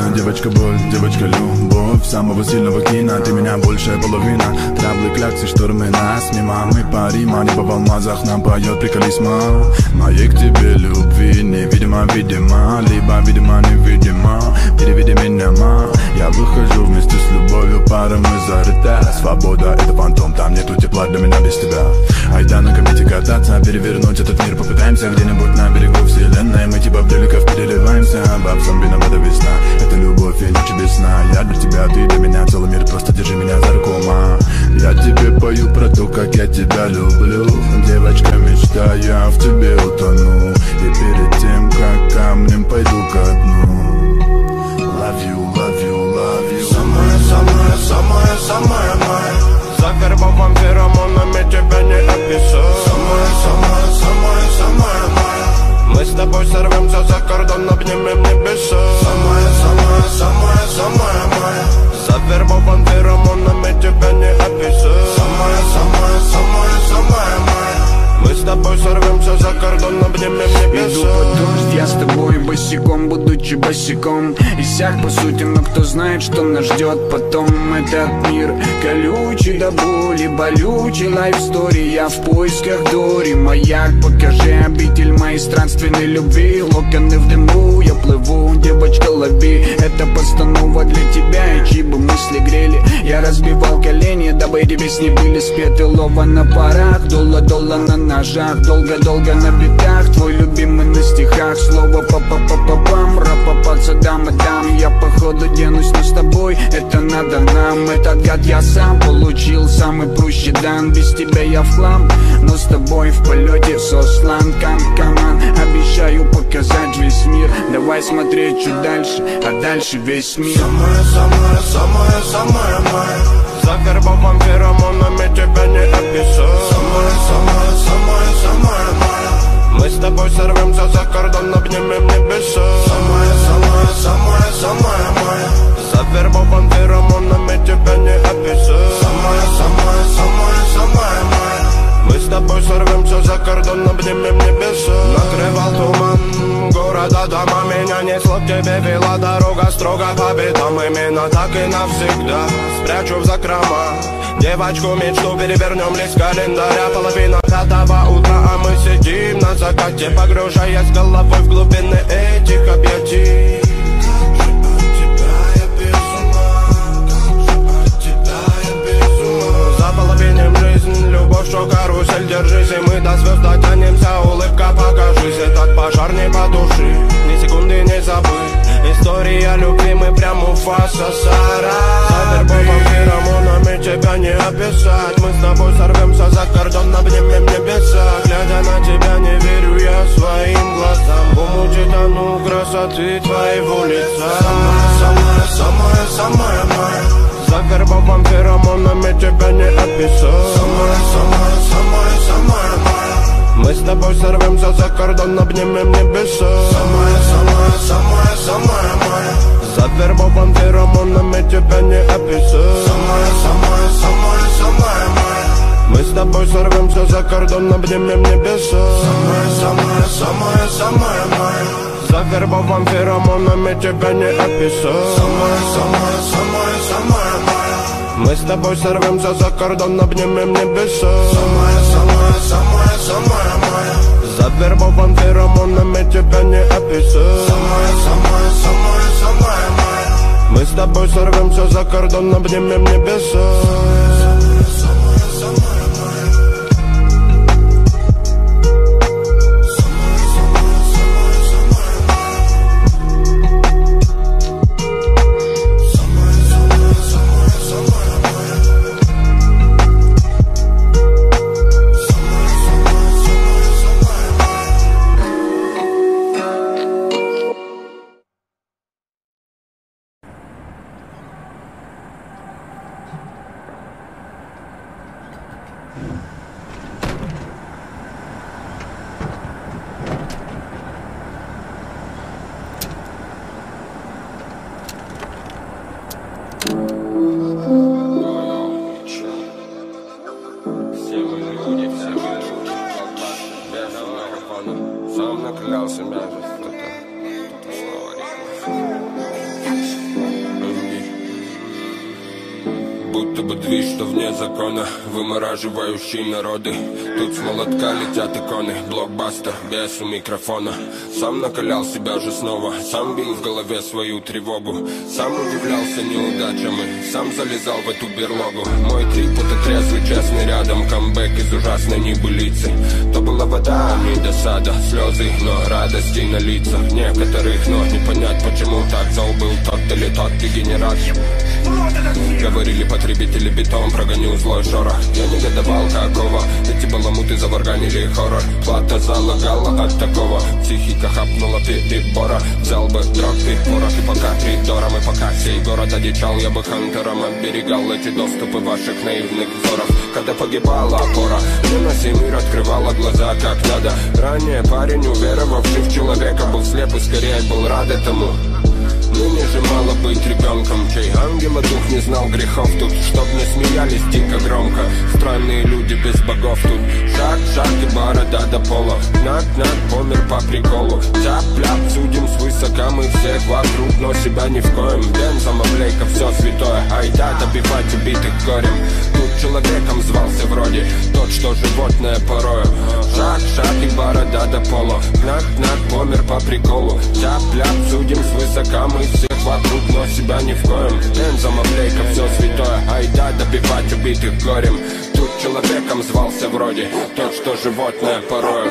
девочка боль, девочка любовь самого сильного кино, ты меня большая половина. Траблы, кляксы, штормы нас мимо, мы парим, а небо в алмазах нам поет, приколись, ма. Моей к тебе любви невидимо, видимо, либо видимо, невидимо. Переведи меня, ма. Я выхожу вместе с любовью, пара мы зарыта. Свобода — это фантом, там нету тепла для меня без тебя. Айда на комете кататься, перевернуть этот мир попытаемся. Где-нибудь на берегу вселенной мы типа бреликов переливаемся. Бабсом виновата весна, это любовь и ночь без сна. Я для тебя, ты для меня, целый мир, просто держи меня за руку, ма. Я тебе пою про то, как я тебя люблю. Девочка мечта, я в тебе утону. И перед тем, как камнем пойду ко дну. Love you, love you, love you. Самая, самая, самая, самая моя. Завербован феромонами тебя не описать. Самая, самая, самая, самая моя. Мы с тобой сорвемся за кордон, обнимем небеса. Самая, самая, самая, самая моя. Завербован феромонами тебя не описать. Самая, самая, самая, самая моя. Мы с тобой сорвемся за кордон, обнимем небеса. Иду под дождь, я с тобой босиком, будучи босиком. Иссяк по сути, но кто знает, что нас ждет потом. Этот мир колючий до боли, болючий лайфстори. Я в поисках Дори, маяк, покажи обитель моей странственной любви. Локоны в дыму, я плыву, девочка, лови. Это постанова для тебя, и чьи бы мысли грели. Я разбивал колени, дабы эти песни были спеты. Лова на парах, дула-дула на ножах. Долго-долго на битах, твой любимый на стихах. Слово па-па-па-па-пам, ра-па-па, дам-дам. Я походу денусь, но с тобой это надо нам. Этот гад я сам получил, самый прущий дан. Без тебя я в хлам, но с тобой в полете сослан. Каман, обещаю показать весь мир. Давай смотреть чуть дальше, а дальше весь мир. Самая, самая, самая, самая моя. Завербован феромонами тебя не описать. Самая, самая, самая, самая моя. Мы с тобой сорвемся за кордон, обнимем небеса. Самая, самая, самая, самая моя. Завербован феромонами тебя не описать. Самая, самая, самая, самая моя. Мы с тобой сорвемся за кордон, обнимем небеса. Накрывал туман города, дома, меня несло к тебе, вела дорога строго по бедам. Именно так и навсегда спрячу в закрома девочку мечту, перевернем лист календаря. Половина 5 утра, а мы сидим на закате, погружаясь головой в глубины этих объятий. Заполовиним жизнь, любовь, что карусель, держись, и мы до звезд дотянемся. Улыбка, покажись, этот пожар не потуши, ни секунды не забыть. История любви, мы прям Муфаса, Сара. Завербован феромонами тебя не описать. Мы с тобой сорвемся за кордон, обнимем небеса. Глядя на тебя, не верю я своим глазам. В умуте тону красоты твоего лица. Самая, самая, самая, самая моя. Завербован феромонами тебя не описать. Самая, самая, самая, самая моя. Мы с тобой сорвемся за кордон, обнимем небеса. Самая, самая, самая, самая моя. Завербован феромонами тебя не описать. Самая, самая, самая, самая моя. Мы с тобой сорвемся за кордон, обнимем небеса. Самая, самая, самая, самая моя. Завербован феромонами тебя не описать. Самая, самая, самая, самая моя. Мы с тобой сорвемся за кордон, обнимем небеса. Самая, самая, самая, самая моя. Завербован феромонами тебя не описать. Самая, самая, самая, самая моя. Мы с тобой сорвемся за кордон, обнимем небеса. Сам наклялся мясо. будто бы движ, что вне закона, вымораживающий народы. Тут с молотка летят иконы, блокбастер, без у микрофона. Сам накалял себя же снова, сам бил в голове свою тревогу, сам удивлялся неудачам и сам залезал в эту берлогу. Мой трип — это трезвый, честный рядом, камбэк из ужасной небылицы. То была вода, а не досада, слезы, но радости на лицах некоторых, но не понять, почему так зол был тот или тот дегенерат. Говорили потребители бетон, прогоню злой шорох. Я негодовал какого, эти баламуты заварганили хоррор. Плата залагала от такого, психика хапнула перебора. Взял бы дропы, порох и пока придором. И пока сей город одичал, я бы хантером оберегал эти доступы ваших наивных взоров. Когда погибала опора, мне на сей мир открывала глаза как надо. Ранее парень, уверовавший в человека, был слеп и скорее был рад этому. Ныне же мало быть ребенком, чей ангела дух не знал грехов тут. Чтоб не смеялись дико громко, странные люди без богов тут. Шаг, шаг и борода до пола, нак-нак, помер по приколу. Тяп-ляп, судим свысока мы всех вокруг, но себя ни в коем. Бензом облейка, все святое, айда добивать убитых горем. Тут человеком звался вроде тот, что животное порою. Шаг, шаг и борода до пола, нак-нак, помер по приколу. Тяп-ляп, судим свысока мы всех вокруг, но себя ни в коем. Бензом облейка, все святое, айда добивать убитых горем. Тут человеком звался вроде тот, что животное порою.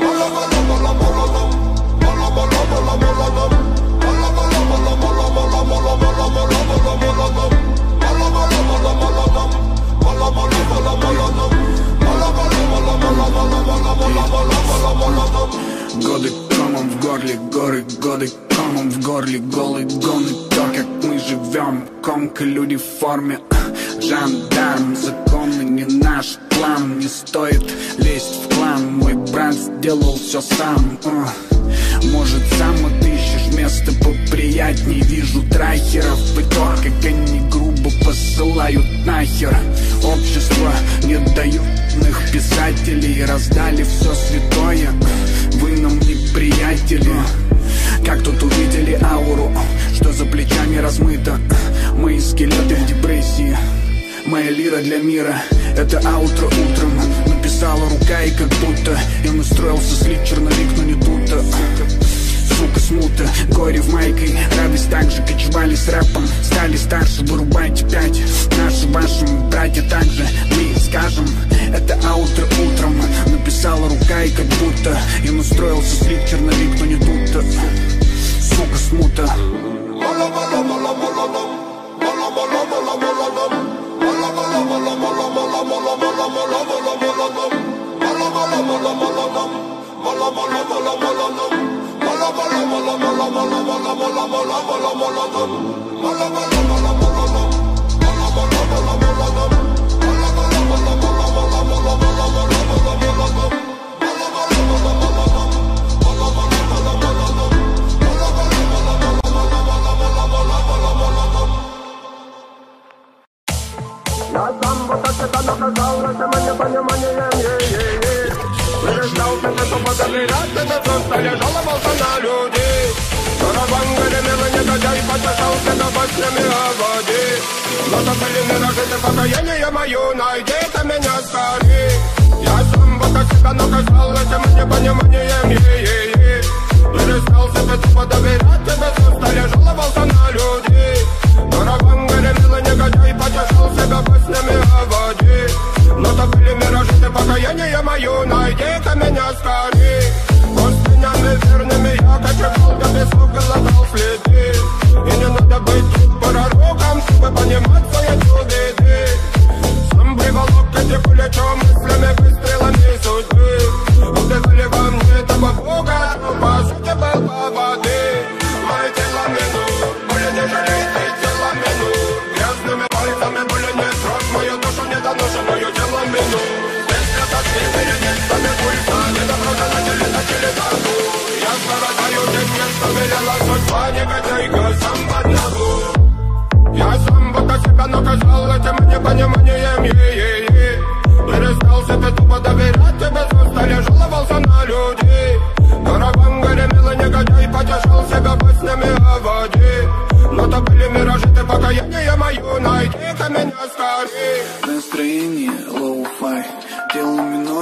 Годы комом в горле, горы, годы комом в горле, голый гон и то, как мы живем. Комка, люди в форме, жандарм, законы не наш план. Не стоит лезть в клан, мой брат сделал все сам. Может, сам отыщешь место поприятней. Вижу трахеров и то, как они грубо посылают нахер. Общество не дают их писателей, раздали все святое, вы нам не приятели. Как тут увидели ауру, что за плечами размыто. Мои скелеты в депрессии, моя лира для мира. Это аутро утром написала рука, и как будто я настроился слить черновик, но не тут-то. Сука, смута, горе в майке, радость так же кочевали с рэпом. Стали старше, вырубайте 5. Наши, ваши братья также, мы скажем. Это аутро утром написала рука, и как будто я настроился слить черновик, но не тут-то. Сука, смута. Я сам вот так это наказал, это моим пониманием, Перестал себе подоверять, это просто я жаловался на людей. Караван гремел и негодяй потешал себя баснями о воде. Но то были миражи, ты покаяние мое, найди-ка меня скорей. Я сам вот так себя наказал, этим непониманием, Перестал себе подоверять, это просто я жаловался на людей. Караван гремел и негодяй потешал себя баснями о воде. Но то были миражи, ты покаяние мое, найди-ка меня скорей. Пустынями верными я кочевал, до песок глотал следы. И не надо быть тут пророком, чтобы понимать свои беды. Сам приволок эти плечом мыслями, выстрелами судьбы. Убивали во мне этого Бога, но по сути был по воды. Мои тела минут, были не жалейте тела минут. Грязными пальцами были не трогать мою душу недоношенную тело минут. Без света света нет с вами пульса, не доброта начали торгу. Я страдаю тем местом, велела судьба негодяйка сам под ногу. Я сам вот себя наказал этим непониманием, Перестал себе тупо доверять, и без устали жаловался на людей. Караван гремел и негодяй потешал себя баснями о воде. Но то были миражи, ты покаяние мое, найди-ка меня скорей.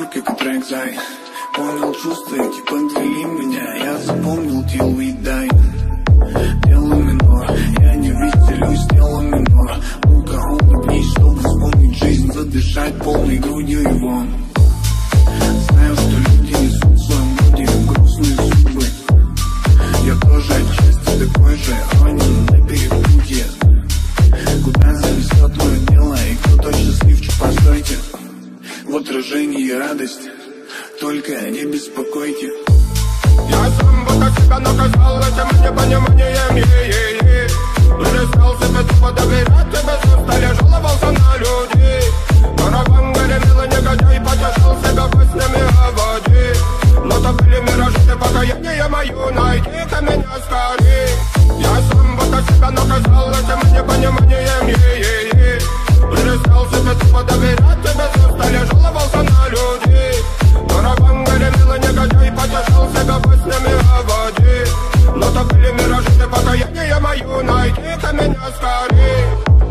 как и трек «Зай». Понял чувства эти, подвели меня. Я запомнил till we die. Дело минор, я не веселюсь, дело минор. Ну-ка улыбнись, чтобы вспомнить жизнь, задышать полной грудью его. Знаю, что люди несут в своем роде грустные судьбы. Я тоже отчасти такой же, ранен на перепутье. Куда занесет мое дело и кто-то счастливчик, постойте. В отражении радость, только не беспокойте. Я сам будто себя наказал этим непониманием, перестал себе тупо доверять, тебе стали жаловался на людей. Караван гремел и негодяй потешал себя песнями о воде. Но то были миражи, ты покаяние мою, найди-ка меня скорей. Я сам будто себя наказал этим непониманием, перестал себе тупо доверять, тебе стали жаловался на людей. Караван гремел и негодяй потешал себя песнями о воде. Но то были миражи, ты покаяние мою, найди-ка меня скорей.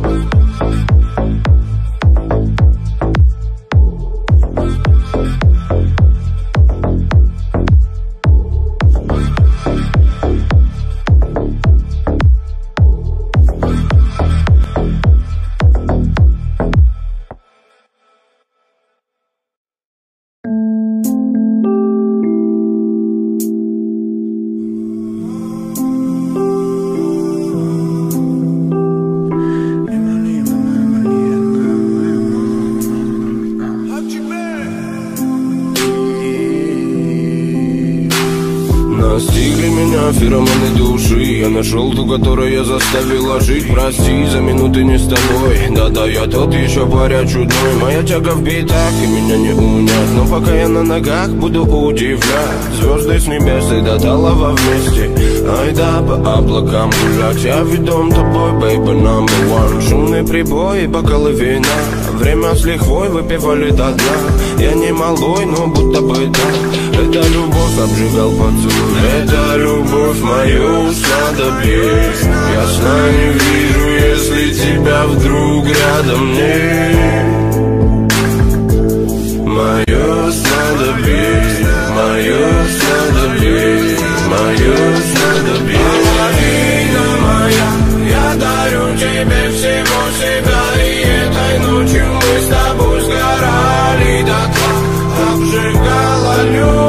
Настигли меня феромоны души. Я нашел ту, которую я заставила жить. Прости за минуты не с тобой. Да-да, я тот еще паря чудной. Моя тяга в битах, и меня не унять. Но пока я на ногах, буду удивлять. Звезды с небес и до талого вместе. Ай да, по облакам гулять. Я ведом тобой, baby number one. Шумный прибой и бокалы вина. Время с лихвой выпивали до дна. Я не малой, но будто бы да. Это любовь обжигал поцелуй. Это любовь мою снадобье. Я сна не вижу, если тебя вдруг рядом нет. Мое снадобье, мое снадобье, мое снадобье. Половина моя, я дарю тебе всего себя. И этой ночью мы с тобой сгорали дотла. Обжигала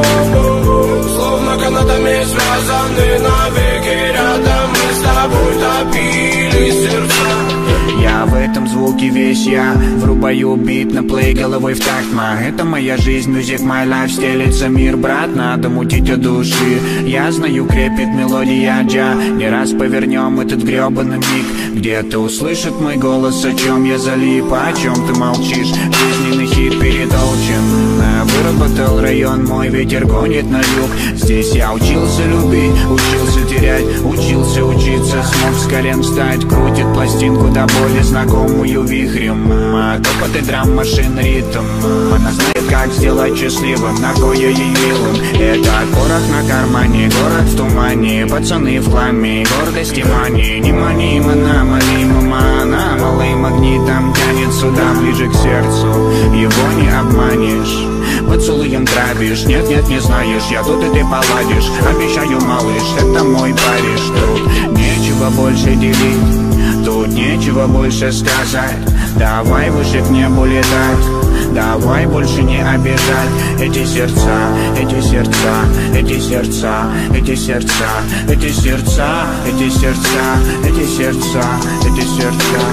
любовь, словно канатами связаны навеки рядом. Мы с тобой топили сердца. Я в этом звуке весь я. Врубаю бит на плей головой в такт. Это моя жизнь, music my life. Стелится мир, брат, надо мутить от души. Я знаю, крепит мелодия джа. Не раз повернем этот гребаный миг. Где-то услышит мой голос, о чем я залип. О чем ты молчишь, жизненный хит перетолчен. Выработал район мой, ветер гонит на юг. Здесь я учился любить, учился терять, учился учиться. Смог с колен встать, крутит пластинку до боли знакомую вихрем. Топот и драм машин ритм. Она знает, как сделать счастливым, на кое ей милым. Это порох на кармане, город в тумане. Пацаны в хламе, гордость и мани. Не мани, мана, мали, мама. Она малым магнитом тянет сюда, ближе к сердцу. Его не обманешь, поцелуем травишь. Нет, нет, не знаешь, я тут и ты поладишь. Обещаю, малыш, это мой Париж. Тут нечего больше делить, тут нечего больше сказать. Давай выше к небу летать, давай больше не обижать. Эти сердца, эти сердца, эти сердца, эти сердца, эти сердца, эти сердца, эти сердца, эти сердца.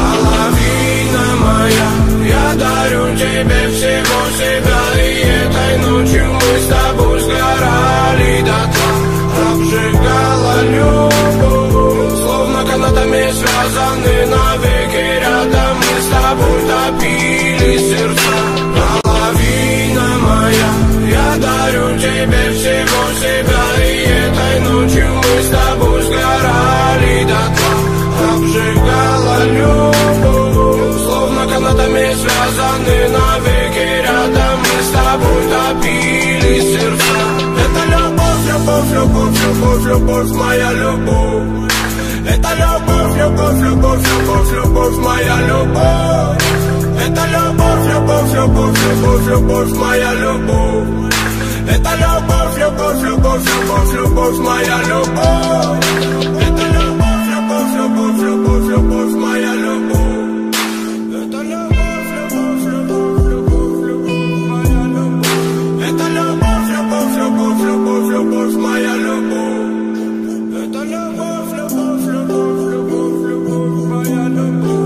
Половина моя, я дарю тебе всего себя. И этой ночью мы с тобой сгорали дотла. Обжигала любовь, словно канатами связаны навеки рядом. Мы с тобой топили сердца. Половина моя, я дарю тебе всего себя. И этой ночью мы с тобой сгорали дотла. Обжигала любовь, словно канатами связаны навеки рядом. Мы с тобой топили сердца. Это любовь, любовь, любовь, любовь, любовь, моя любовь. Это любовь, любовь, любовь, любовь, любовь, моя любовь. Это любовь, любовь, любовь, любовь, любовь, моя любовь. Это любовь, любовь, любовь, любовь, любовь, моя любовь. Это любовь, любовь, любовь, любовь, любовь, моя любовь. Это любовь, любовь, любовь, любовь, любовь, моя любовь. Это любовь, любовь, любовь, любовь, любовь, моя любовь. Это любовь, любовь, любовь, любовь, любовь, моя любовь.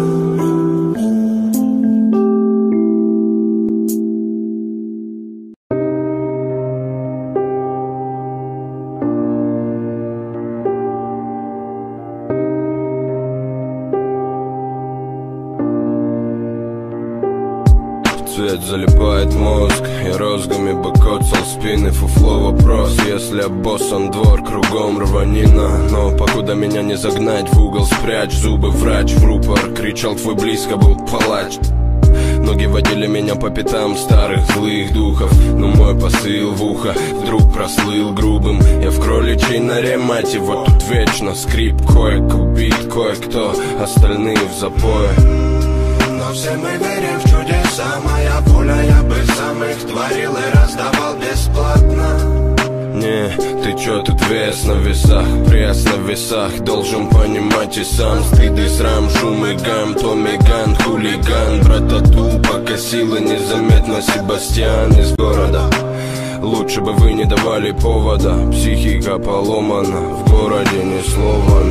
Цвет залипает мозг, я розгами бы коцал спины. Фуфло вопрос, если обоссан двор, кругом рванина. Но покуда меня не загнать в угол, спрячь зубы, врач в рупор. Кричал, твой близко был палач. Ноги водили меня по пятам старых злых духов. Но мой посыл в ухо вдруг прослыл грубым. Я в кроличьей норе, мать его, тут вечно скрип. Кое-кто убит, кое-кто, остальные в запое. Но все мы верим в чудеса, моя воля, я бы сам их творил и раздавал бесплатно. Не, ты чё тут вес на весах, пресс на весах. Должен понимать и сам, стыд и срам, шум и гам. Томми Ган, хулиган, братату покосил и незаметно Себастьян из города. Лучше бы вы не давали повода, психика поломана, в городе ни слова.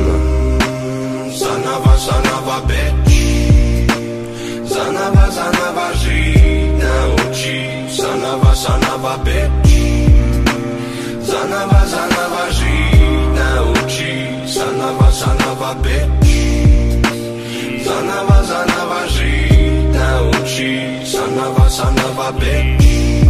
Заново, заново, бич. Заново, заново жить научи. Заново, заново, бич. Заново, заново жить научи. Заново, заново, бич. Заново, заново жить научи. Заново, заново, бич.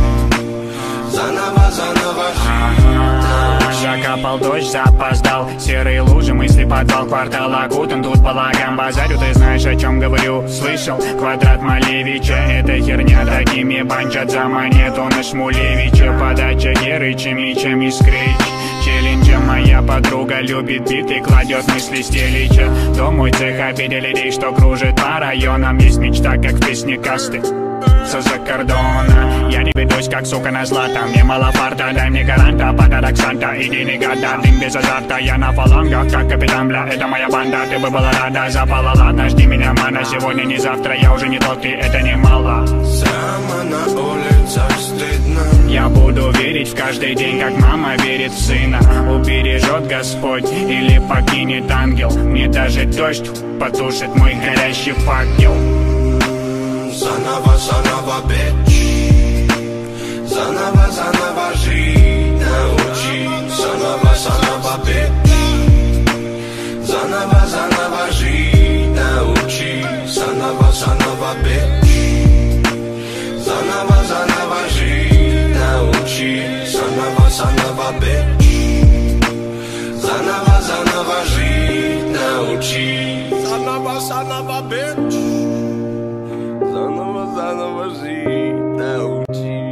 Заново, заново жить научи. Закапал дождь, запоздал. Серые лужи, мысли, подвал, квартал окутан. Тут по лагам базарю, ты знаешь, о чем говорю. Слышал? Квадрат Малевича, это херня. Такими банчат за монету на Шмулевича. Подача Геры, Чемичем и Скрич. Челленджа моя подруга любит биты, кладет мысли стелича. Дом мой цех, обидели людей, что кружит по районам. Есть мечта, как в песне Касты. За кордона я не ведусь, как сука на злато. Мне мало фарта, дай мне гаранта. Подарок Санта, иди не года. Дым без азарта, я на фалангах, как капитан, бля. Это моя банда, ты бы была рада. Запала, ладно, жди меня, мана. Сегодня, не завтра, я уже не тот, ты, это немало. Сама на улицах стыдно. Я буду верить в каждый день, как мама верит в сына. Убережет Господь или покинет ангел. Мне даже дождь потушит мой горящий факел. Заново, заново, бич. Заново, заново жить научи. Заново, заново, бич. Заново, заново жить научи. Заново, заново, бич. Заново, заново жить научи. Заново, заново, бич. Заново, заново жить научи. Заново, заново, бич. Заново, заново жить научи.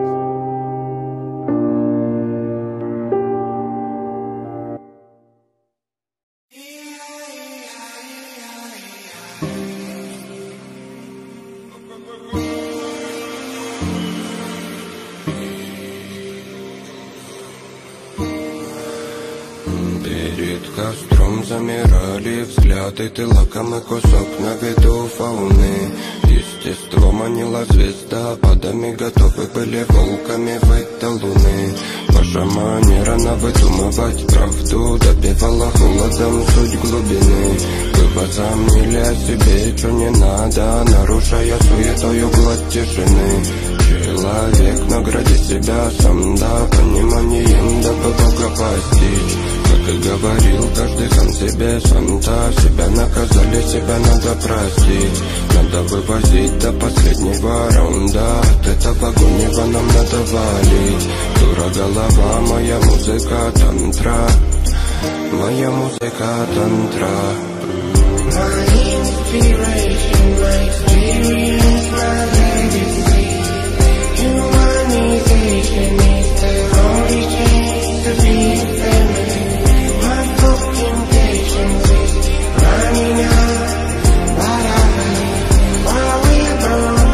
Перед костром замирали взгляды, ты лакомый кусок на виду фауны. Естество манила звездопадами, готовы были волками выйти луны. Ваша манера на выдумывать правду добивала холодом суть глубины. Вы возомнили о себе, что не надо, нарушая суетою гладь тишины. Человек, награди себя сам, да, пониманием, дабы Бога постичь. Как и говорил, каждый сам себе санта. Себя наказали, себя надо простить. Надо вывозить до последнего раунда. От этого гонева нам надо валить. Дура голова, моя музыка тантра. Моя музыка тантра. My inspiration, my experience, my legacy. Humanization is the only chance to be a family. My fucking patience is running out. While we're grown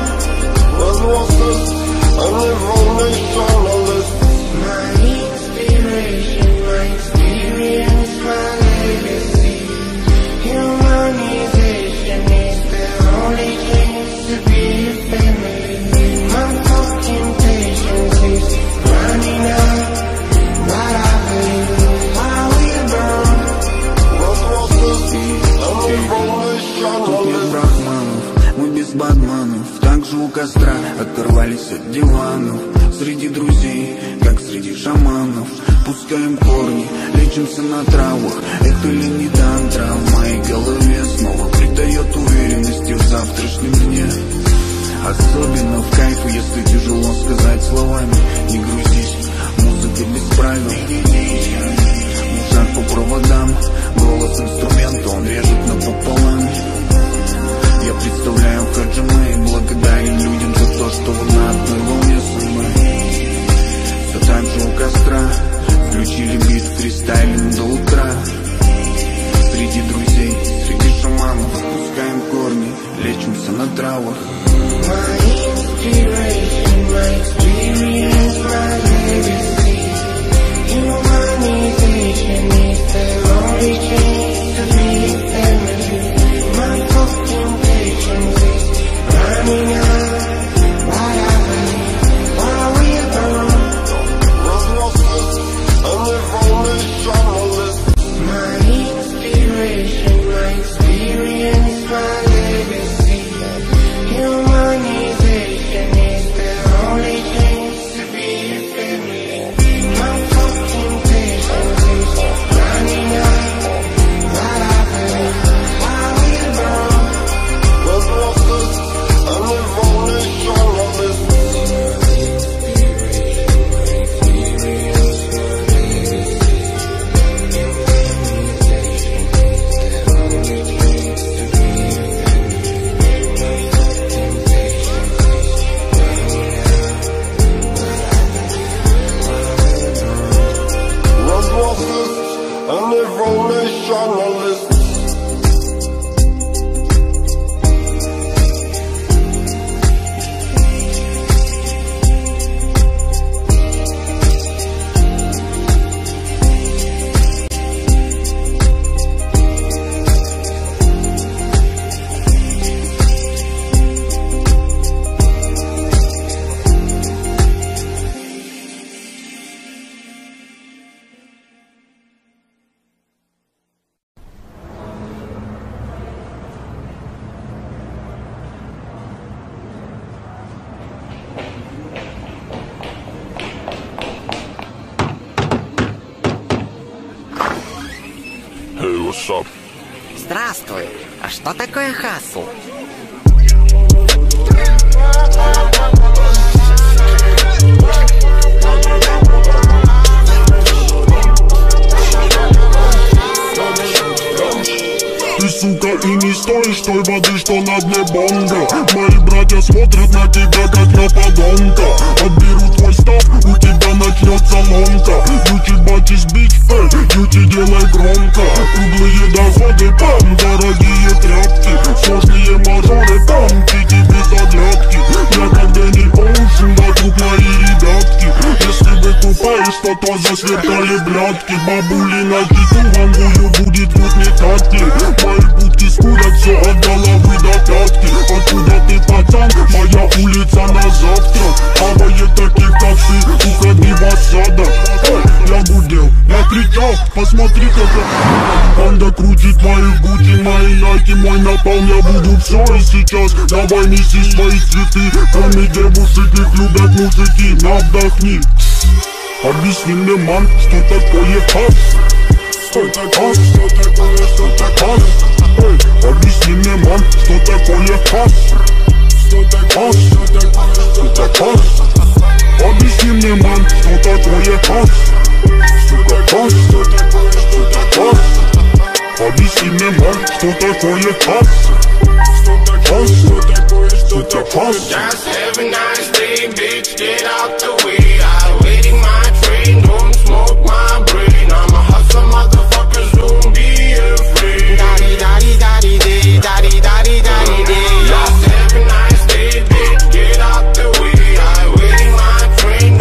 wellness journalist. My inspiration, my experience, my legacy. Humanization is the only chance to be a family. My fucking patience is running out, but I believe while we burn. Тут нет брахманов, мы без бадманов. Также у костра оторвались от диванов. Среди друзей, как среди шаманов. Пускаем корни, лечимся на травах. Это ли не тантра в моей голове снова придает уверенности в завтрашнем дне. Особенно в кайф, если тяжело сказать словами. Не грузись, музыка без правил. Мужак по проводам, голос инструмента, он режет напополам. Я представляю Хаджима и благодарен людям за то, что вы на одной волне со мной. Все так же у костра включили бит, фристайлим до утра. Среди друзей, среди шаманов пускаем корни, лечимся на травах. My inspiration, my experience, my legacy. Humanization is the only chance to be a family. My fucking patience is running out, but I believe while we burn. My inspiration, my experience, my legacy. Humanization is the only chance to be a family. My fucking patience is running out, but I believe while we burn. Hey, what's up? Здравствуй. А что такое хасл? Ты, сука, и не стоишь той воды, что на дне бонга. Мои братья смотрят на тебя, как на подонка. Отберу твой став, у тебя начнется ломка. Ючи бачишь бич, ючи делай громко. Круглые доходы, пам, дорогие тряпки. Сложные мажоры, пам, чики без оглядки. Я как Дэнни Оушен, вокруг мои ребятки. Если выкупаешь что-то, засверкали блядки. Бабули на киту, вангую будет тут не так ли. Мои будки скурят все от головы до пятки. Откуда ты, пацан? Моя улица на завтрак. Хавает таких, как ты, уходи в осадок. Я гудел, я кричал, посмотри, как я. Панда крутит мои гучи, мои найки, мой напал. Я буду все и сейчас. Давай неси свои цветы. Кроме девушек их любят мужики. Отдохни. Объясни мне, ман, что такое хас. Что такое, объясни мне, ман, что такое хас. Что такое, объясни мне, ман, что такое хас. Сука, хас, объясни мне, ман, что такое хас. Just have a nice day, bitch, get out the way. I'm waiting my train, don't smoke my brain. I'm a hustler, motherfuckers, don't be afraid. Daddy, daddy, daddy, day, daddy, daddy, daddy, day. Just have a nice day, bitch, get out the way. I'm waiting my train,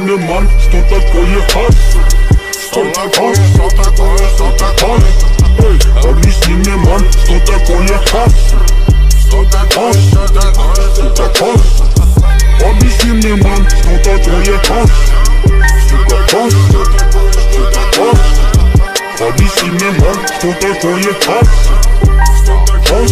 мне, ман, что такое хассл? Что такое хассл? Эй, объясни мне, ман, что такое хассл? Что такое хассл? Объясни мне, ман, что такое хассл? Сука, хассл? Объясни мне, ман, что такое хассл?